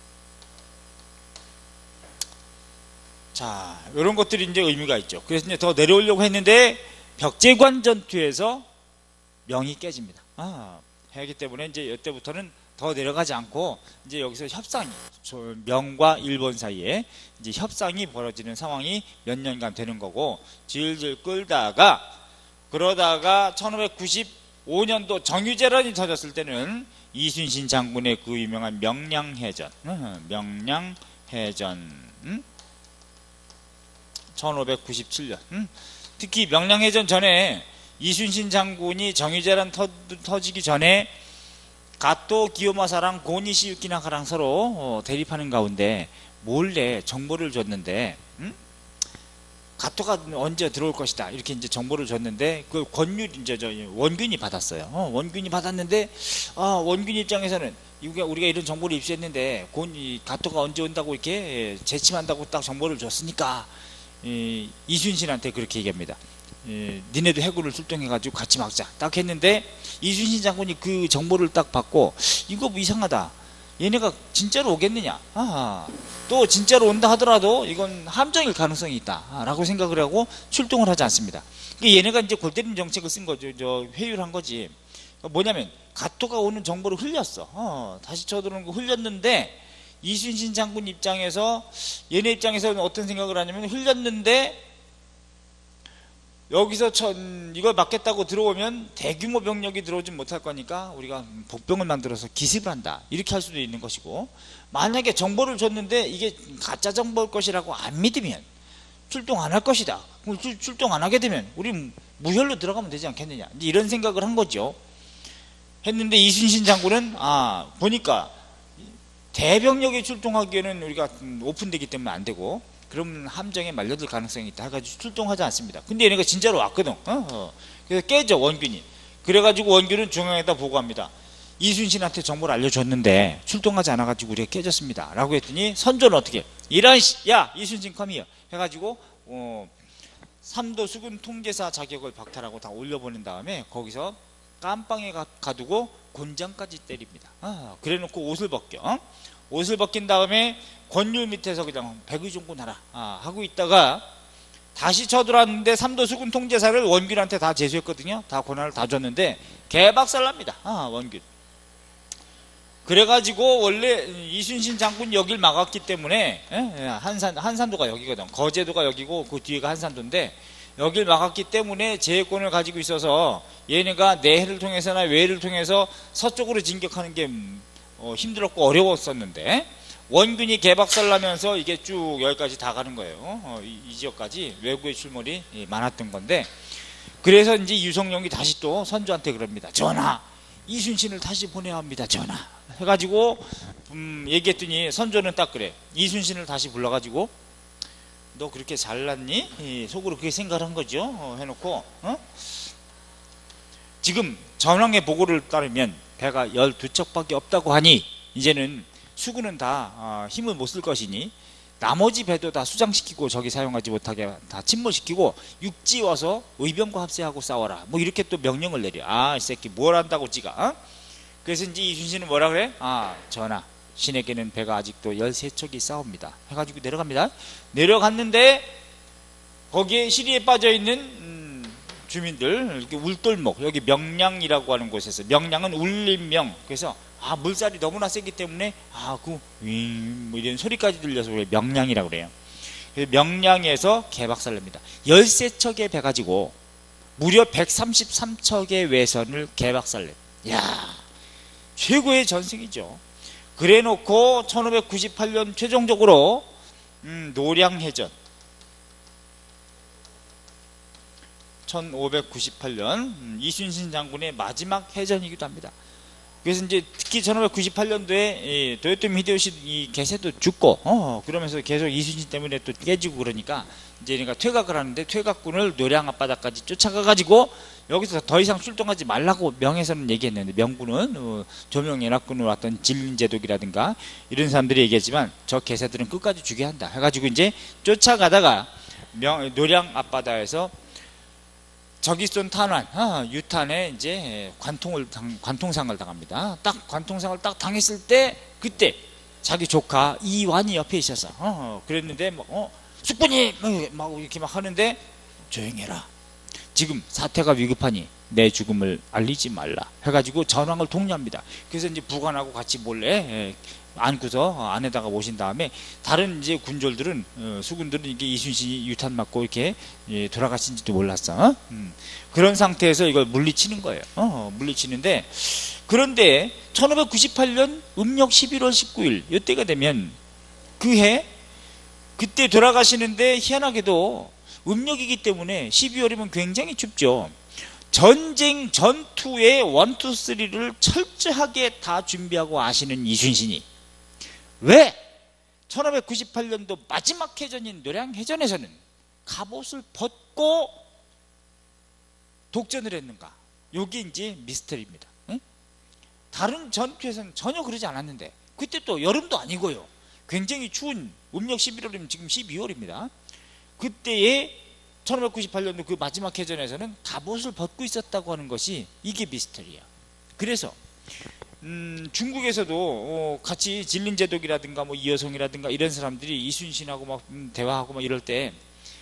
자, 이런 것들이 이제 의미가 있죠. 그래서 이제 더 내려오려고 했는데 벽제관 전투에서 명이 깨집니다. 아, 하기 때문에 이제 이때부터는 더 내려가지 않고 이제 여기서 협상이, 명과 일본 사이에 이제 협상이 벌어지는 상황이 몇 년간 되는 거고, 질질 끌다가 그러다가 천오백구십오년도 정유재란이 터졌을 때는 이순신 장군의 그 유명한 명량해전, 명량해전. 음? 천오백구십칠년. 음? 특히 명량해전 전에 이순신 장군이 정유재란 터, 터지기 전에 가토 기요마사랑 고니시 유키나가랑 서로 어, 대립하는 가운데 몰래 정보를 줬는데, 음? 가토가 언제 들어올 것이다 이렇게 이제 정보를 줬는데, 그 권율 이제 저 원균이 받았어요. 어, 원균이 받았는데, 아, 원균 입장에서는 우리가, 우리가 이런 정보를 입수했는데 곤이 가토가 언제 온다고 이렇게 재침한다고 딱 정보를 줬으니까 이, 이순신한테 그렇게 얘기합니다. 예, 니네도 해군을 출동해가지고 같이 막자 딱 했는데, 이순신 장군이 그 정보를 딱 받고 이거 뭐 이상하다, 얘네가 진짜로 오겠느냐, 아, 또 진짜로 온다 하더라도 이건 함정일 가능성이 있다 아, 라고 생각을 하고 출동을 하지 않습니다. 그러니까 얘네가 이제 골 때리는 정책을 쓴 거죠. 저 회유를 한 거지. 뭐냐면 가토가 오는 정보를 흘렸어. 어, 다시 쳐들어오는 거 흘렸는데, 이순신 장군 입장에서, 얘네 입장에서는 어떤 생각을 하냐면, 흘렸는데 여기서 천, 이걸 막겠다고 들어오면 대규모 병력이 들어오지 못할 거니까 우리가 복병을 만들어서 기습을 한다 이렇게 할 수도 있는 것이고, 만약에 정보를 줬는데 이게 가짜 정보일 것이라고 안 믿으면 출동 안 할 것이다, 출, 출동 안 하게 되면 우리 무혈로 들어가면 되지 않겠느냐, 이런 생각을 한 거죠. 했는데 이순신 장군은 아 보니까 대병력이 출동하기에는 우리가 오픈되기 때문에 안 되고, 그러면 함정에 말려들 가능성이 있다 해가지고 출동하지 않습니다. 근데 얘네가 진짜로 왔거든. 어? 어. 그래서 깨져, 원균이. 그래가지고 원균은 중앙에다 보고합니다. 이순신한테 정보를 알려줬는데 출동하지 않아가지고 우리가 깨졌습니다 라고 했더니 선조는 어떻게, 이런 씨, 야 이순신 컴이요 해가지고 어, 삼도 수군 통제사 자격을 박탈하고 다 올려보낸 다음에 거기서 깜빵에 가, 가두고 곤장까지 때립니다. 아, 그래놓고 옷을 벗겨. 어? 옷을 벗긴 다음에 권율 밑에서 그냥 백의종군하라 아, 하고 있다가 다시 쳐들어왔는데 삼도 수군 통제사를 원균한테 다 제수했거든요. 다 권한을 다 줬는데 개박살납니다. 아, 원균. 그래가지고 원래 이순신 장군 여길 막았기 때문에 한산, 한산도가 여기거든. 거제도가 여기고 그 뒤에가 한산도인데 여길 막았기 때문에 제해권을 가지고 있어서 얘네가 내해를 통해서나 외해를 통해서 서쪽으로 진격하는 게 힘들었고 어려웠었는데 원균이 개박살나면서 이게 쭉 여기까지 다 가는 거예요. 어, 이, 이 지역까지 외구의 출몰이 많았던 건데, 그래서 이제 유성룡이 다시 또 선조한테 그럽니다. 전하, 이순신을 다시 보내야 합니다. 전하. 해가지고 음, 얘기했더니 선조는 딱 그래. 이순신을 다시 불러가지고 너 그렇게 잘났니? 속으로 그렇게 생각을 한 거죠. 어, 해놓고 어? 지금 전왕의 보고를 따르면 배가 열두 척밖에 없다고 하니 이제는 수군은 다 어, 힘을 못 쓸 것이니 나머지 배도 다 수장시키고 저기 사용하지 못하게 다 침몰시키고 육지 와서 의병과 합세하고 싸워라. 뭐 이렇게 또 명령을 내려. 아, 이 새끼 뭘 한다고 지가. 어? 그래서 이제 이순신은 뭐라 그래? 아, 전하, 신에게는 배가 아직도 열세 척이 싸웁니다. 해가지고 내려갑니다. 내려갔는데 거기에 시리에 빠져있는 음, 주민들, 이렇게 울돌목, 여기 명량이라고 하는 곳에서, 명량은 울림명, 그래서 아, 물살이 너무나 세기 때문에 아, 그 윙, 뭐 이런 소리까지 들려서 그래 명량이라고 그래요. 그래서 명량에서 개박살납니다. 열세 척의 배 가지고 무려 백삼십삼 척의 외선을 개박살내. 야, 최고의 전승이죠. 그래놓고 천오백구십팔 년 최종적으로 음, 노량해전, 천오백구십팔 년 음, 이순신 장군의 마지막 해전이기도 합니다. 그래서 이제 특히 천오백구십팔 년도에 도요토미 히데요시 이 개세도 죽고 어 그러면서 계속 이순신 때문에 또 깨지고 그러니까 이제 그러니까 퇴각을 하는데 퇴각군을 노량 앞바다까지 쫓아가 가지고 여기서 더 이상 출동하지 말라고 명에서는 얘기했는데, 명군은 어, 조명연합군으로 왔던 진린제독이라든가 이런 사람들이 얘기했지만 저 개세들은 끝까지 죽여야 한다 해가지고 이제 쫓아가다가 명, 노량 앞바다에서 적이쏜 탄환, 아, 유탄에 이제 관통을 당, 관통상을 당합니다. 딱 관통상을 딱 당했을 때 그때 자기 조카 이완이 옆에 있었어. 어, 그랬는데 뭐, 어, 숙부님 막 이렇게 막 하는데 조용해라. 지금 사태가 위급하니 내 죽음을 알리지 말라 해가지고 전왕을 독려합니다. 그래서 이제 부관하고 같이 몰래 예, 안고서 안에다가 모신 다음에 다른 이제 군졸들은 어, 수군들은 이게 이순신이 유탄 맞고 이렇게 예, 돌아가신지도 몰랐어. 어? 음, 그런 상태에서 이걸 물리치는 거예요. 어, 물리치는데 그런데 천오백구십팔 년 음력 십일월 십구일 이때가 되면 그해 그때 돌아가시는데 희한하게도 음력이기 때문에 십이월이면 굉장히 춥죠. 전쟁 전투의 원투 쓰리를 철저하게 다 준비하고 아시는 이순신이 왜 천오백구십팔 년도 마지막 해전인 노량해전에서는 갑옷을 벗고 독전을 했는가? 이게 이제 미스터리입니다. 응? 다른 전투에서는 전혀 그러지 않았는데 그때 또 여름도 아니고요. 굉장히 추운 음력 십일월이면 지금 십이월입니다. 그때의 천오백구십팔 년도 그 마지막 해전에서는 갑옷을 벗고 있었다고 하는 것이 이게 미스터리야. 그래서 음, 중국에서도 어, 같이 진린제독이라든가 뭐 이여송이라든가 이런 사람들이 이순신하고 막 음, 대화하고 막 이럴 때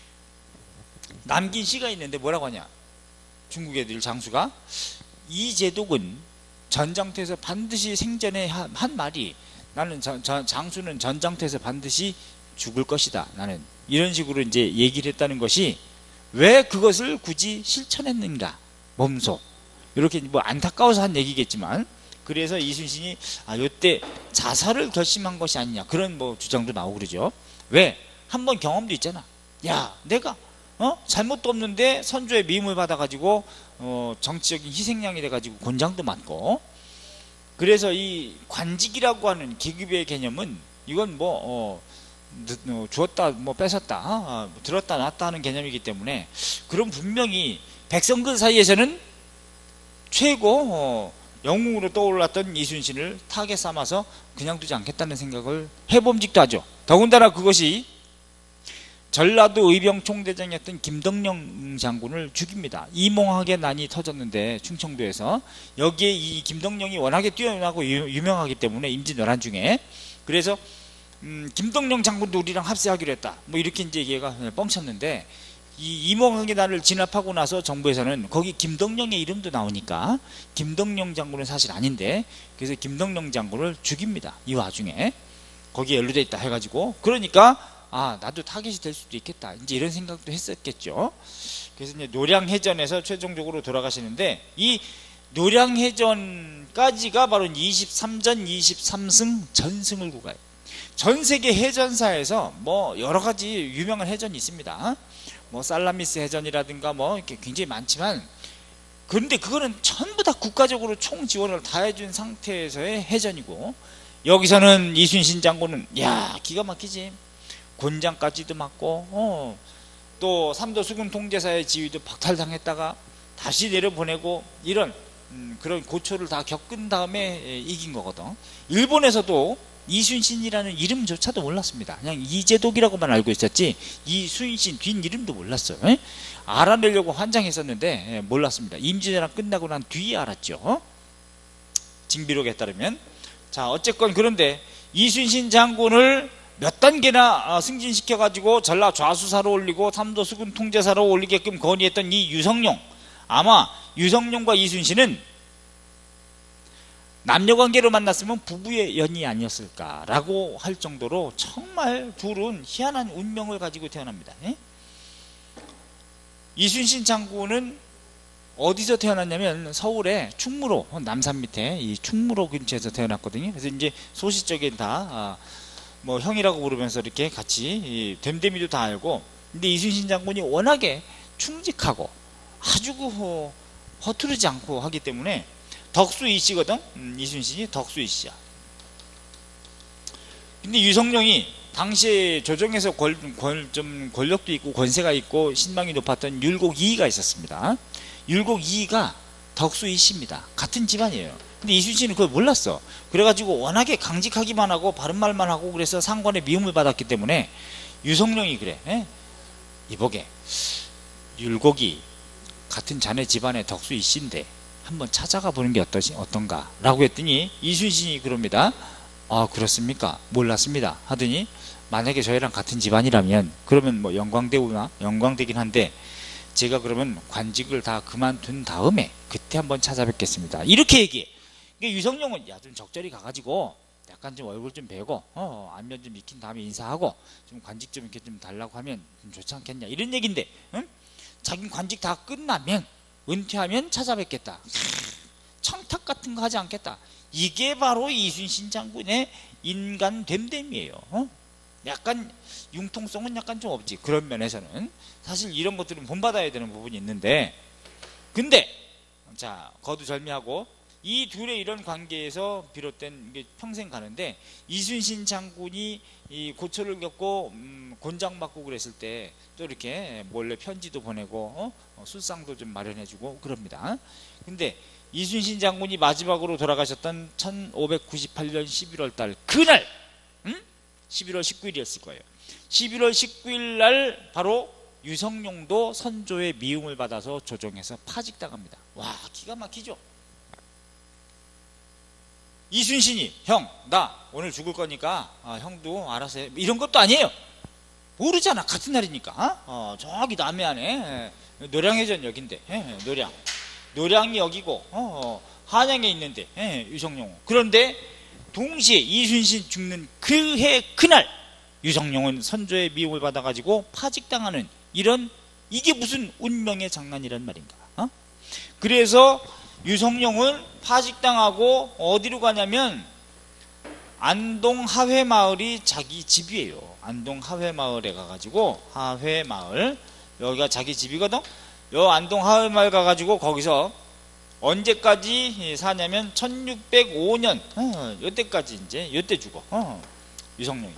남긴 시가 있는데 뭐라고 하냐? 중국 애들 장수가 이 제독은 전장터에서 반드시 생전에 한, 한 말이 나는 저, 저, 장수는 전장터에서 반드시 죽을 것이다. 나는 이런 식으로 이제 얘기를 했다는 것이 왜 그것을 굳이 실천했는가? 몸소 이렇게 뭐 안타까워서 한 얘기겠지만 그래서 이순신이 아 요때 자살을 결심한 것이 아니냐 그런 뭐 주장도 나오고 그러죠. 왜? 한번 경험도 있잖아. 야 내가 어 잘못도 없는데 선조의 미움을 받아가지고 어 정치적인 희생양이 돼가지고 곤장도 맞고 그래서 이 관직이라고 하는 계급의 개념은 이건 뭐 어, 어, 주었다 뭐 뺏었다 어, 들었다 놨다 하는 개념이기 때문에, 그럼 분명히 백성들 사이에서는 최고 어, 영웅으로 떠올랐던 이순신을 타겟 삼아서 그냥 두지 않겠다는 생각을 해봄직도 하죠. 더군다나 그것이 전라도 의병 총대장이었던 김덕령 장군을 죽입니다. 이몽학의 난이 터졌는데 충청도에서, 여기에 이 김덕령이 워낙에 뛰어나고 유명하기 때문에 임진왜란 중에, 그래서 음, 김덕령 장군도 우리랑 합세하기로 했다 뭐 이렇게 이제 얘기가 뻥쳤는데, 이 이몽학의 난을 진압하고 나서 정부에서는 거기 김덕령의 이름도 나오니까 김덕령 장군은 사실 아닌데, 그래서 김덕령 장군을 죽입니다. 이 와중에 거기에 연루돼 있다 해가지고, 그러니까 아 나도 타겟이 될 수도 있겠다 이제 이런 생각도 했었겠죠. 그래서 이제 노량해전에서 최종적으로 돌아가시는데, 이 노량해전까지가 바로 이십삼 전 이십삼 승 전승을 구가요. 전 세계 해전사에서 뭐 여러 가지 유명한 해전이 있습니다. 뭐 살라미스 해전이라든가 뭐 이렇게 굉장히 많지만, 그런데 그거는 전부 다 국가적으로 총 지원을 다 해준 상태에서의 해전이고, 여기서는 이순신 장군은 야 기가 막히지. 곤장까지도 맞고 어, 또 삼도 수군 통제사의 지위도 박탈당했다가 다시 내려보내고, 이런 음, 그런 고초를 다 겪은 다음에 에, 이긴 거거든. 일본에서도 이순신이라는 이름조차도 몰랐습니다. 그냥 이재독이라고만 알고 있었지 이순신 뒷 이름도 몰랐어요. 에? 알아내려고 환장했었는데 에, 몰랐습니다. 임진왜란 끝나고 난 뒤에 알았죠. 징비록에 따르면. 자 어쨌건 그런데 이순신 장군을 몇 단계나 승진시켜 가지고 전라 좌수사로 올리고 삼도 수군 통제사로 올리게끔 건의했던 이 유성룡, 아마 유성룡과 이순신은 남녀관계로 만났으면 부부의 연이 아니었을까라고 할 정도로 정말 둘은 희한한 운명을 가지고 태어납니다. 예? 이순신 장군은 어디서 태어났냐면 서울의 충무로, 남산 밑에 이 충무로 근처에서 태어났거든요. 그래서 이제 소시적인 다 아, 뭐 형이라고 부르면서 이렇게 같이 됨됨이도 다 알고, 근데 이순신 장군이 워낙에 충직하고 아주 그 허, 허투르지 않고 하기 때문에 덕수 이씨거든. 음, 이순신이 덕수 이씨야. 근데 유성룡이 당시에 조정에서 권, 권, 좀 권력도 있고 권세가 있고 신망이 높았던 율곡 이이가 있었습니다. 율곡 이이가 덕수 이씨입니다. 같은 집안이에요. 근데 이순신은 그걸 몰랐어. 그래가지고 워낙에 강직하기만 하고 바른 말만 하고 그래서 상관의 미움을 받았기 때문에 유성룡이 그래. 에? 이보게 율곡이 같은 자네 집안의 덕수 이씨인데 한번 찾아가 보는 게 어떠시, 어떤가 라고 했더니 이순신이 그럽니다. 아 그렇습니까? 몰랐습니다 하더니, 만약에 저희랑 같은 집안이라면 그러면 뭐 영광대우나 영광되긴 한데 제가 그러면 관직을 다 그만둔 다음에 그때 한번 찾아뵙겠습니다 이렇게 얘기해. 그러니까 유성룡은 야 좀 적절히 가가지고 약간 좀 얼굴 좀 베고 어, 안면 좀 익힌 다음에 인사하고 좀 관직 좀 이렇게 좀 달라고 하면 좀 좋지 않겠냐 이런 얘기인데, 응? 자기 관직 다 끝나면 은퇴하면 찾아뵙겠다. 청탁 같은 거 하지 않겠다. 이게 바로 이순신 장군의 인간 됨됨이에요. 어? 약간 융통성은 약간 좀 없지. 그런 면에서는 사실 이런 것들은 본받아야 되는 부분이 있는데, 근데 자 거두절미하고 이 둘의 이런 관계에서 비롯된 게 평생 가는데, 이순신 장군이 이 고초를 겪고 음, 곤장받고 그랬을 때 또 이렇게 몰래 편지도 보내고 어? 어, 술상도 좀 마련해주고 그럽니다. 근데 이순신 장군이 마지막으로 돌아가셨던 천오백구십팔 년 십일월 달 그날, 음? 십일월 십구일이었을 거예요. 십일월 십구일 날 바로 유성룡도 선조의 미움을 받아서 조정에서 파직당합니다. 와 기가 막히죠. 이순신이 형 나 오늘 죽을 거니까 아, 형도 알아서 해 이런 것도 아니에요. 모르잖아. 같은 날이니까. 어, 저기 남해안에 노량해전 역인데 예, 노량 노량이 여기고 어, 어, 한양에 있는데 예, 유성룡. 그런데 동시에 이순신 죽는 그 해 그날 유성룡은 선조의 미움을 받아가지고 파직당하는, 이런 이게 무슨 운명의 장난이란 말인가. 어? 그래서 유성룡은 파직당하고 어디로 가냐면 안동 하회마을이 자기 집이에요. 안동 하회마을에 가가지고, 하회마을 여기가 자기 집이거든. 요 안동 하회마을 가가지고 거기서 언제까지 사냐면 천육백오 년 어, 요때까지 이제 요때 죽어 어, 유성룡이.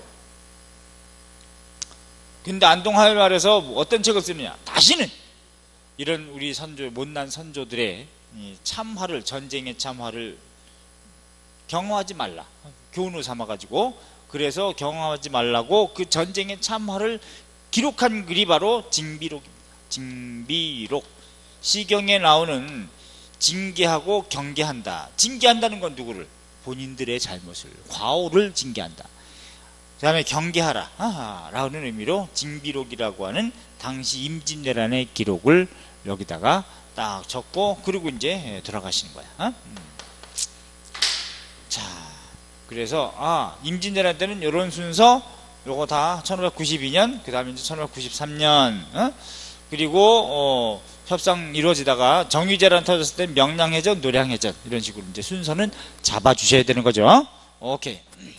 근데 안동하율말에서 어떤 책을 쓰느냐, 다시는 이런 우리 선조 못난 선조들의 참화를, 전쟁의 참화를 경험하지 말라, 교훈을 삼아가지고, 그래서 경험하지 말라고 그 전쟁의 참화를 기록한 글이 바로 징비록입니다. 징비록. 시경에 나오는 징계하고 경계한다. 징계한다는 건 누구를? 본인들의 잘못을, 과오를 징계한다. 그 다음에 경계하라 아하, 라는 의미로 징비록이라고 하는 당시 임진왜란의 기록을 여기다가 딱 적고, 그리고 이제 돌아가시는 거야. 어? 음. 자, 그래서 아 임진왜란 때는 이런 순서, 요거 다 천오백구십이 년, 그 다음에 이제 천오백구십삼 년, 어? 그리고 어, 협상 이루어지다가 정유재란 터졌을 때 명량해전, 노량해전, 이런 식으로 이제 순서는 잡아주셔야 되는 거죠. 오케이.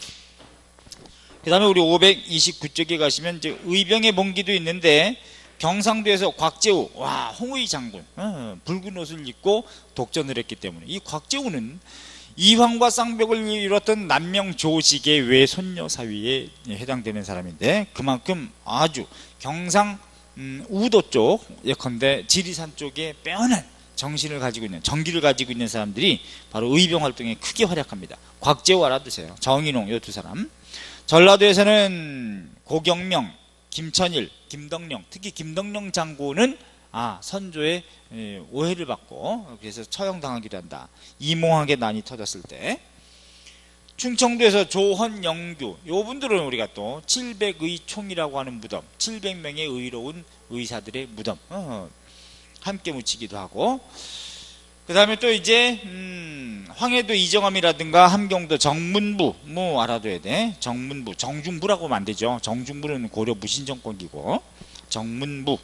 그 다음에 우리 오백이십구 쪽에 가시면 이제 의병의 봉기도 있는데, 경상도에서 곽재우, 와, 홍의 장군, 어, 붉은 옷을 입고 독전을 했기 때문에, 이 곽재우는 이황과 쌍벽을 이뤘던 남명 조식의 외손녀 사위에 해당되는 사람인데, 그만큼 아주 경상 음, 우도 쪽, 예컨대 지리산 쪽에 빼어난 정신을 가지고 있는, 정기를 가지고 있는 사람들이 바로 의병 활동에 크게 활약합니다. 곽재우 알아두세요. 정인홍, 이 두 사람. 전라도에서는 고경명, 김천일, 김덕령, 특히 김덕령 장군은 아 선조의 오해를 받고 그래서 처형당하기도 한다. 이몽학의 난이 터졌을 때. 충청도에서 조헌, 영규, 요분들은 우리가 또 칠백의 총이라고 하는 무덤, 칠백 명의 의로운 의사들의 무덤 어, 함께 묻히기도 하고, 그 다음에 또 이제 음, 황해도 이정함이라든가 함경도 정문부 뭐 알아둬야 돼. 정문부, 정중부라고 하면 안 되죠. 정중부는 고려 무신정권기고 정문부.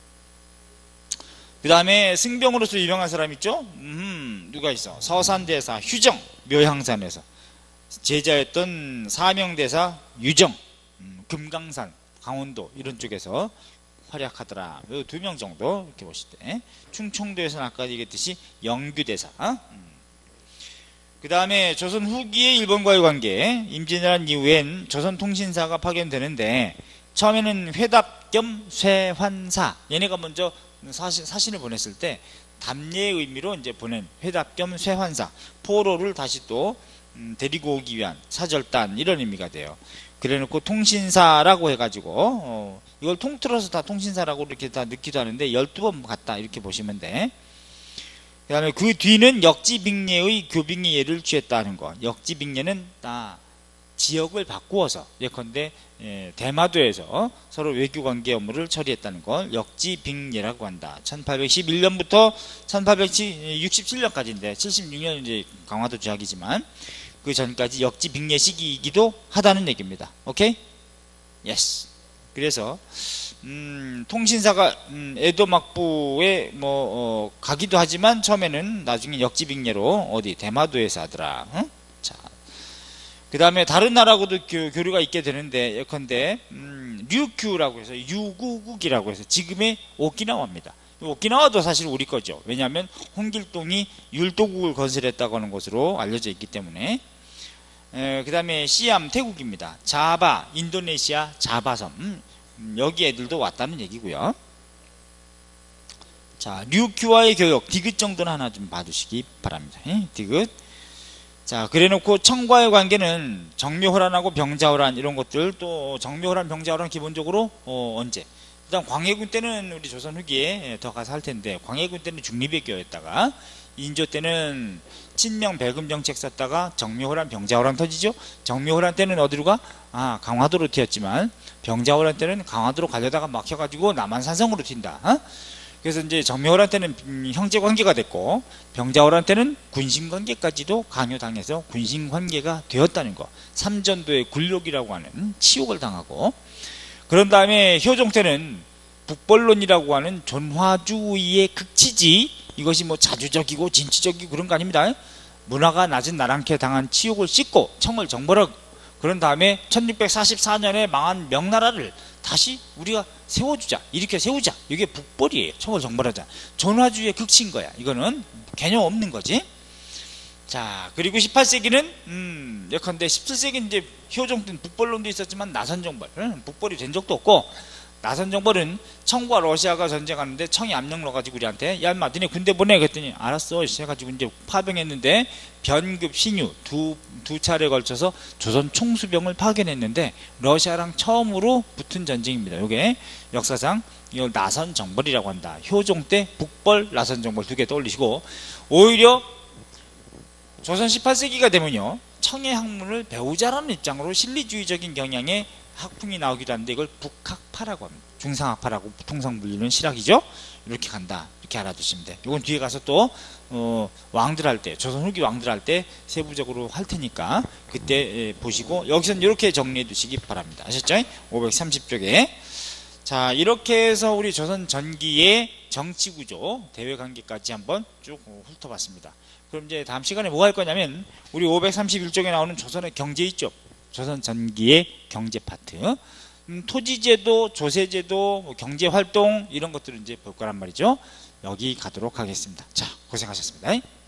그 다음에 승병으로서 유명한 사람 있죠. 음, 누가 있어? 서산대사 휴정, 묘향산에서 제자였던 사명대사 유정, 음, 금강산, 강원도 이런 쪽에서 활약하더라. 두 명 정도 이렇게 보실 때. 충청도에서는 아까 얘기했듯이 영규대사. 음. 그 다음에 조선 후기의 일본과의 관계. 임진왜란 이후엔 조선통신사가 파견되는데, 처음에는 회답 겸 쇠환사, 얘네가 먼저 사신, 사신을 보냈을 때 답례의 의미로 이제 보낸 회답 겸 쇠환사, 포로를 다시 또 음, 데리고 오기 위한 사절단, 이런 의미가 돼요. 그래놓고 통신사라고 해가지고 어, 이걸 통틀어서 다 통신사라고 이렇게 다 넣기도 하는데 열두 번 갔다 이렇게 보시면 돼. 그 다음에 그 뒤는 역지빅례의 교빙의 예를 취했다는 거. 역지빅례는 다 지역을 바꾸어서 예컨대 예, 대마도에서 서로 외교관계 업무를 처리했다는 걸 역지빅례라고 한다. 천팔백십일 년부터 천팔백육십칠 년까지인데 칠십육 년 이제 강화도 조약이지만 그 전까지 역지빅례 시기이기도 하다는 얘기입니다. 오케이? 예스. 그래서 음, 통신사가 음, 에도 막부에 뭐 어, 가기도 하지만 처음에는 나중에 역지빅례로 어디 대마도에서 하더라. 응? 자, 그 다음에 다른 나라하고도 교, 교류가 있게 되는데 예컨대 음, 류큐라고 해서 유구국이라고 해서 지금의 오키나와입니다. 오키나와도 사실 우리 거죠. 왜냐하면 홍길동이 율도국을 건설했다고 하는 것으로 알려져 있기 때문에. 그 다음에 시암 태국입니다. 자바 인도네시아 자바섬, 음, 여기 애들도 왔다는 얘기고요. 자, 류큐와의 교역 디귿 정도는 하나 좀 봐주시기 바랍니다. 예? 디귿. 자, 그래놓고 청과의 관계는 정묘호란하고 병자호란 이런 것들, 또 정묘호란 병자호란 기본적으로 어, 언제? 일단 광해군 때는 우리 조선 후기에 더 가서 할 텐데, 광해군 때는 중립외교였다가 인조 때는 친명 배금 정책 썼다가 정묘호란 병자호란 터지죠. 정묘호란 때는 어디로 가? 아, 강화도로 튀었지만 병자호란 때는 강화도로 가려다가 막혀가지고 남한산성으로 튄다. 어? 그래서 이제 정묘호란 때는 음, 형제관계가 됐고 병자호란 때는 군신관계까지도 강요당해서 군신관계가 되었다는 거. 삼전도의 굴욕이라고 하는 치욕을 당하고, 그런 다음에 효종 때는 북벌론이라고 하는 존화주의의 극치지, 이것이 뭐 자주적이고 진취적이고 그런 거 아닙니다. 문화가 낮은 나랑캐 당한 치욕을 씻고 청을 정벌하고, 그런 다음에 천육백사십사 년에 망한 명나라를 다시 우리가 세워주자, 일으켜 세우자. 이게 북벌이에요. 청을 정벌하자. 전화주의 극치인 거야. 이거는 개념 없는 거지. 자, 그리고 십팔 세기는 음, 예컨대 십칠 세기 이제 효종 때 북벌론도 있었지만 나선정벌, 응? 북벌이 된 적도 없고, 나선정벌은 청과 러시아가 전쟁하는데 청이 압력 넣어가지고 우리한테 야 인마 너네 군대 보내 그랬더니 알았어 해가지고 이제 파병했는데 변급 신유 두, 두 차례에 걸쳐서 조선 총수병을 파견했는데 러시아랑 처음으로 붙은 전쟁입니다. 이게 역사상 이걸 나선정벌이라고 한다. 효종 때 북벌, 나선정벌 두 개 떠올리시고, 오히려 조선 십팔 세기가 되면요, 청의 학문을 배우자라는 입장으로 실리주의적인 경향의 학풍이 나오기도 하는데 이걸 북학파라고 합니다. 중상학파라고 통상 불리는 실학이죠. 이렇게 간다. 이렇게 알아두시면 돼. 이건 뒤에 가서 또 어, 왕들 할 때, 조선 후기 왕들 할 때 세부적으로 할 테니까 그때 예, 보시고, 여기서는 이렇게 정리해 두시기 바랍니다. 아셨죠? 오백삼십 쪽에. 자, 이렇게 해서 우리 조선 전기의 정치구조, 대외관계까지 한번 쭉 훑어봤습니다. 그럼 이제 다음 시간에 뭐 할 거냐면, 우리 오백삼십일 쪽에 나오는 조선의 경제 있죠? 조선 전기의 경제 파트. 음, 토지제도, 조세제도, 뭐 경제활동, 이런 것들을 이제 볼 거란 말이죠. 여기 가도록 하겠습니다. 자, 고생하셨습니다.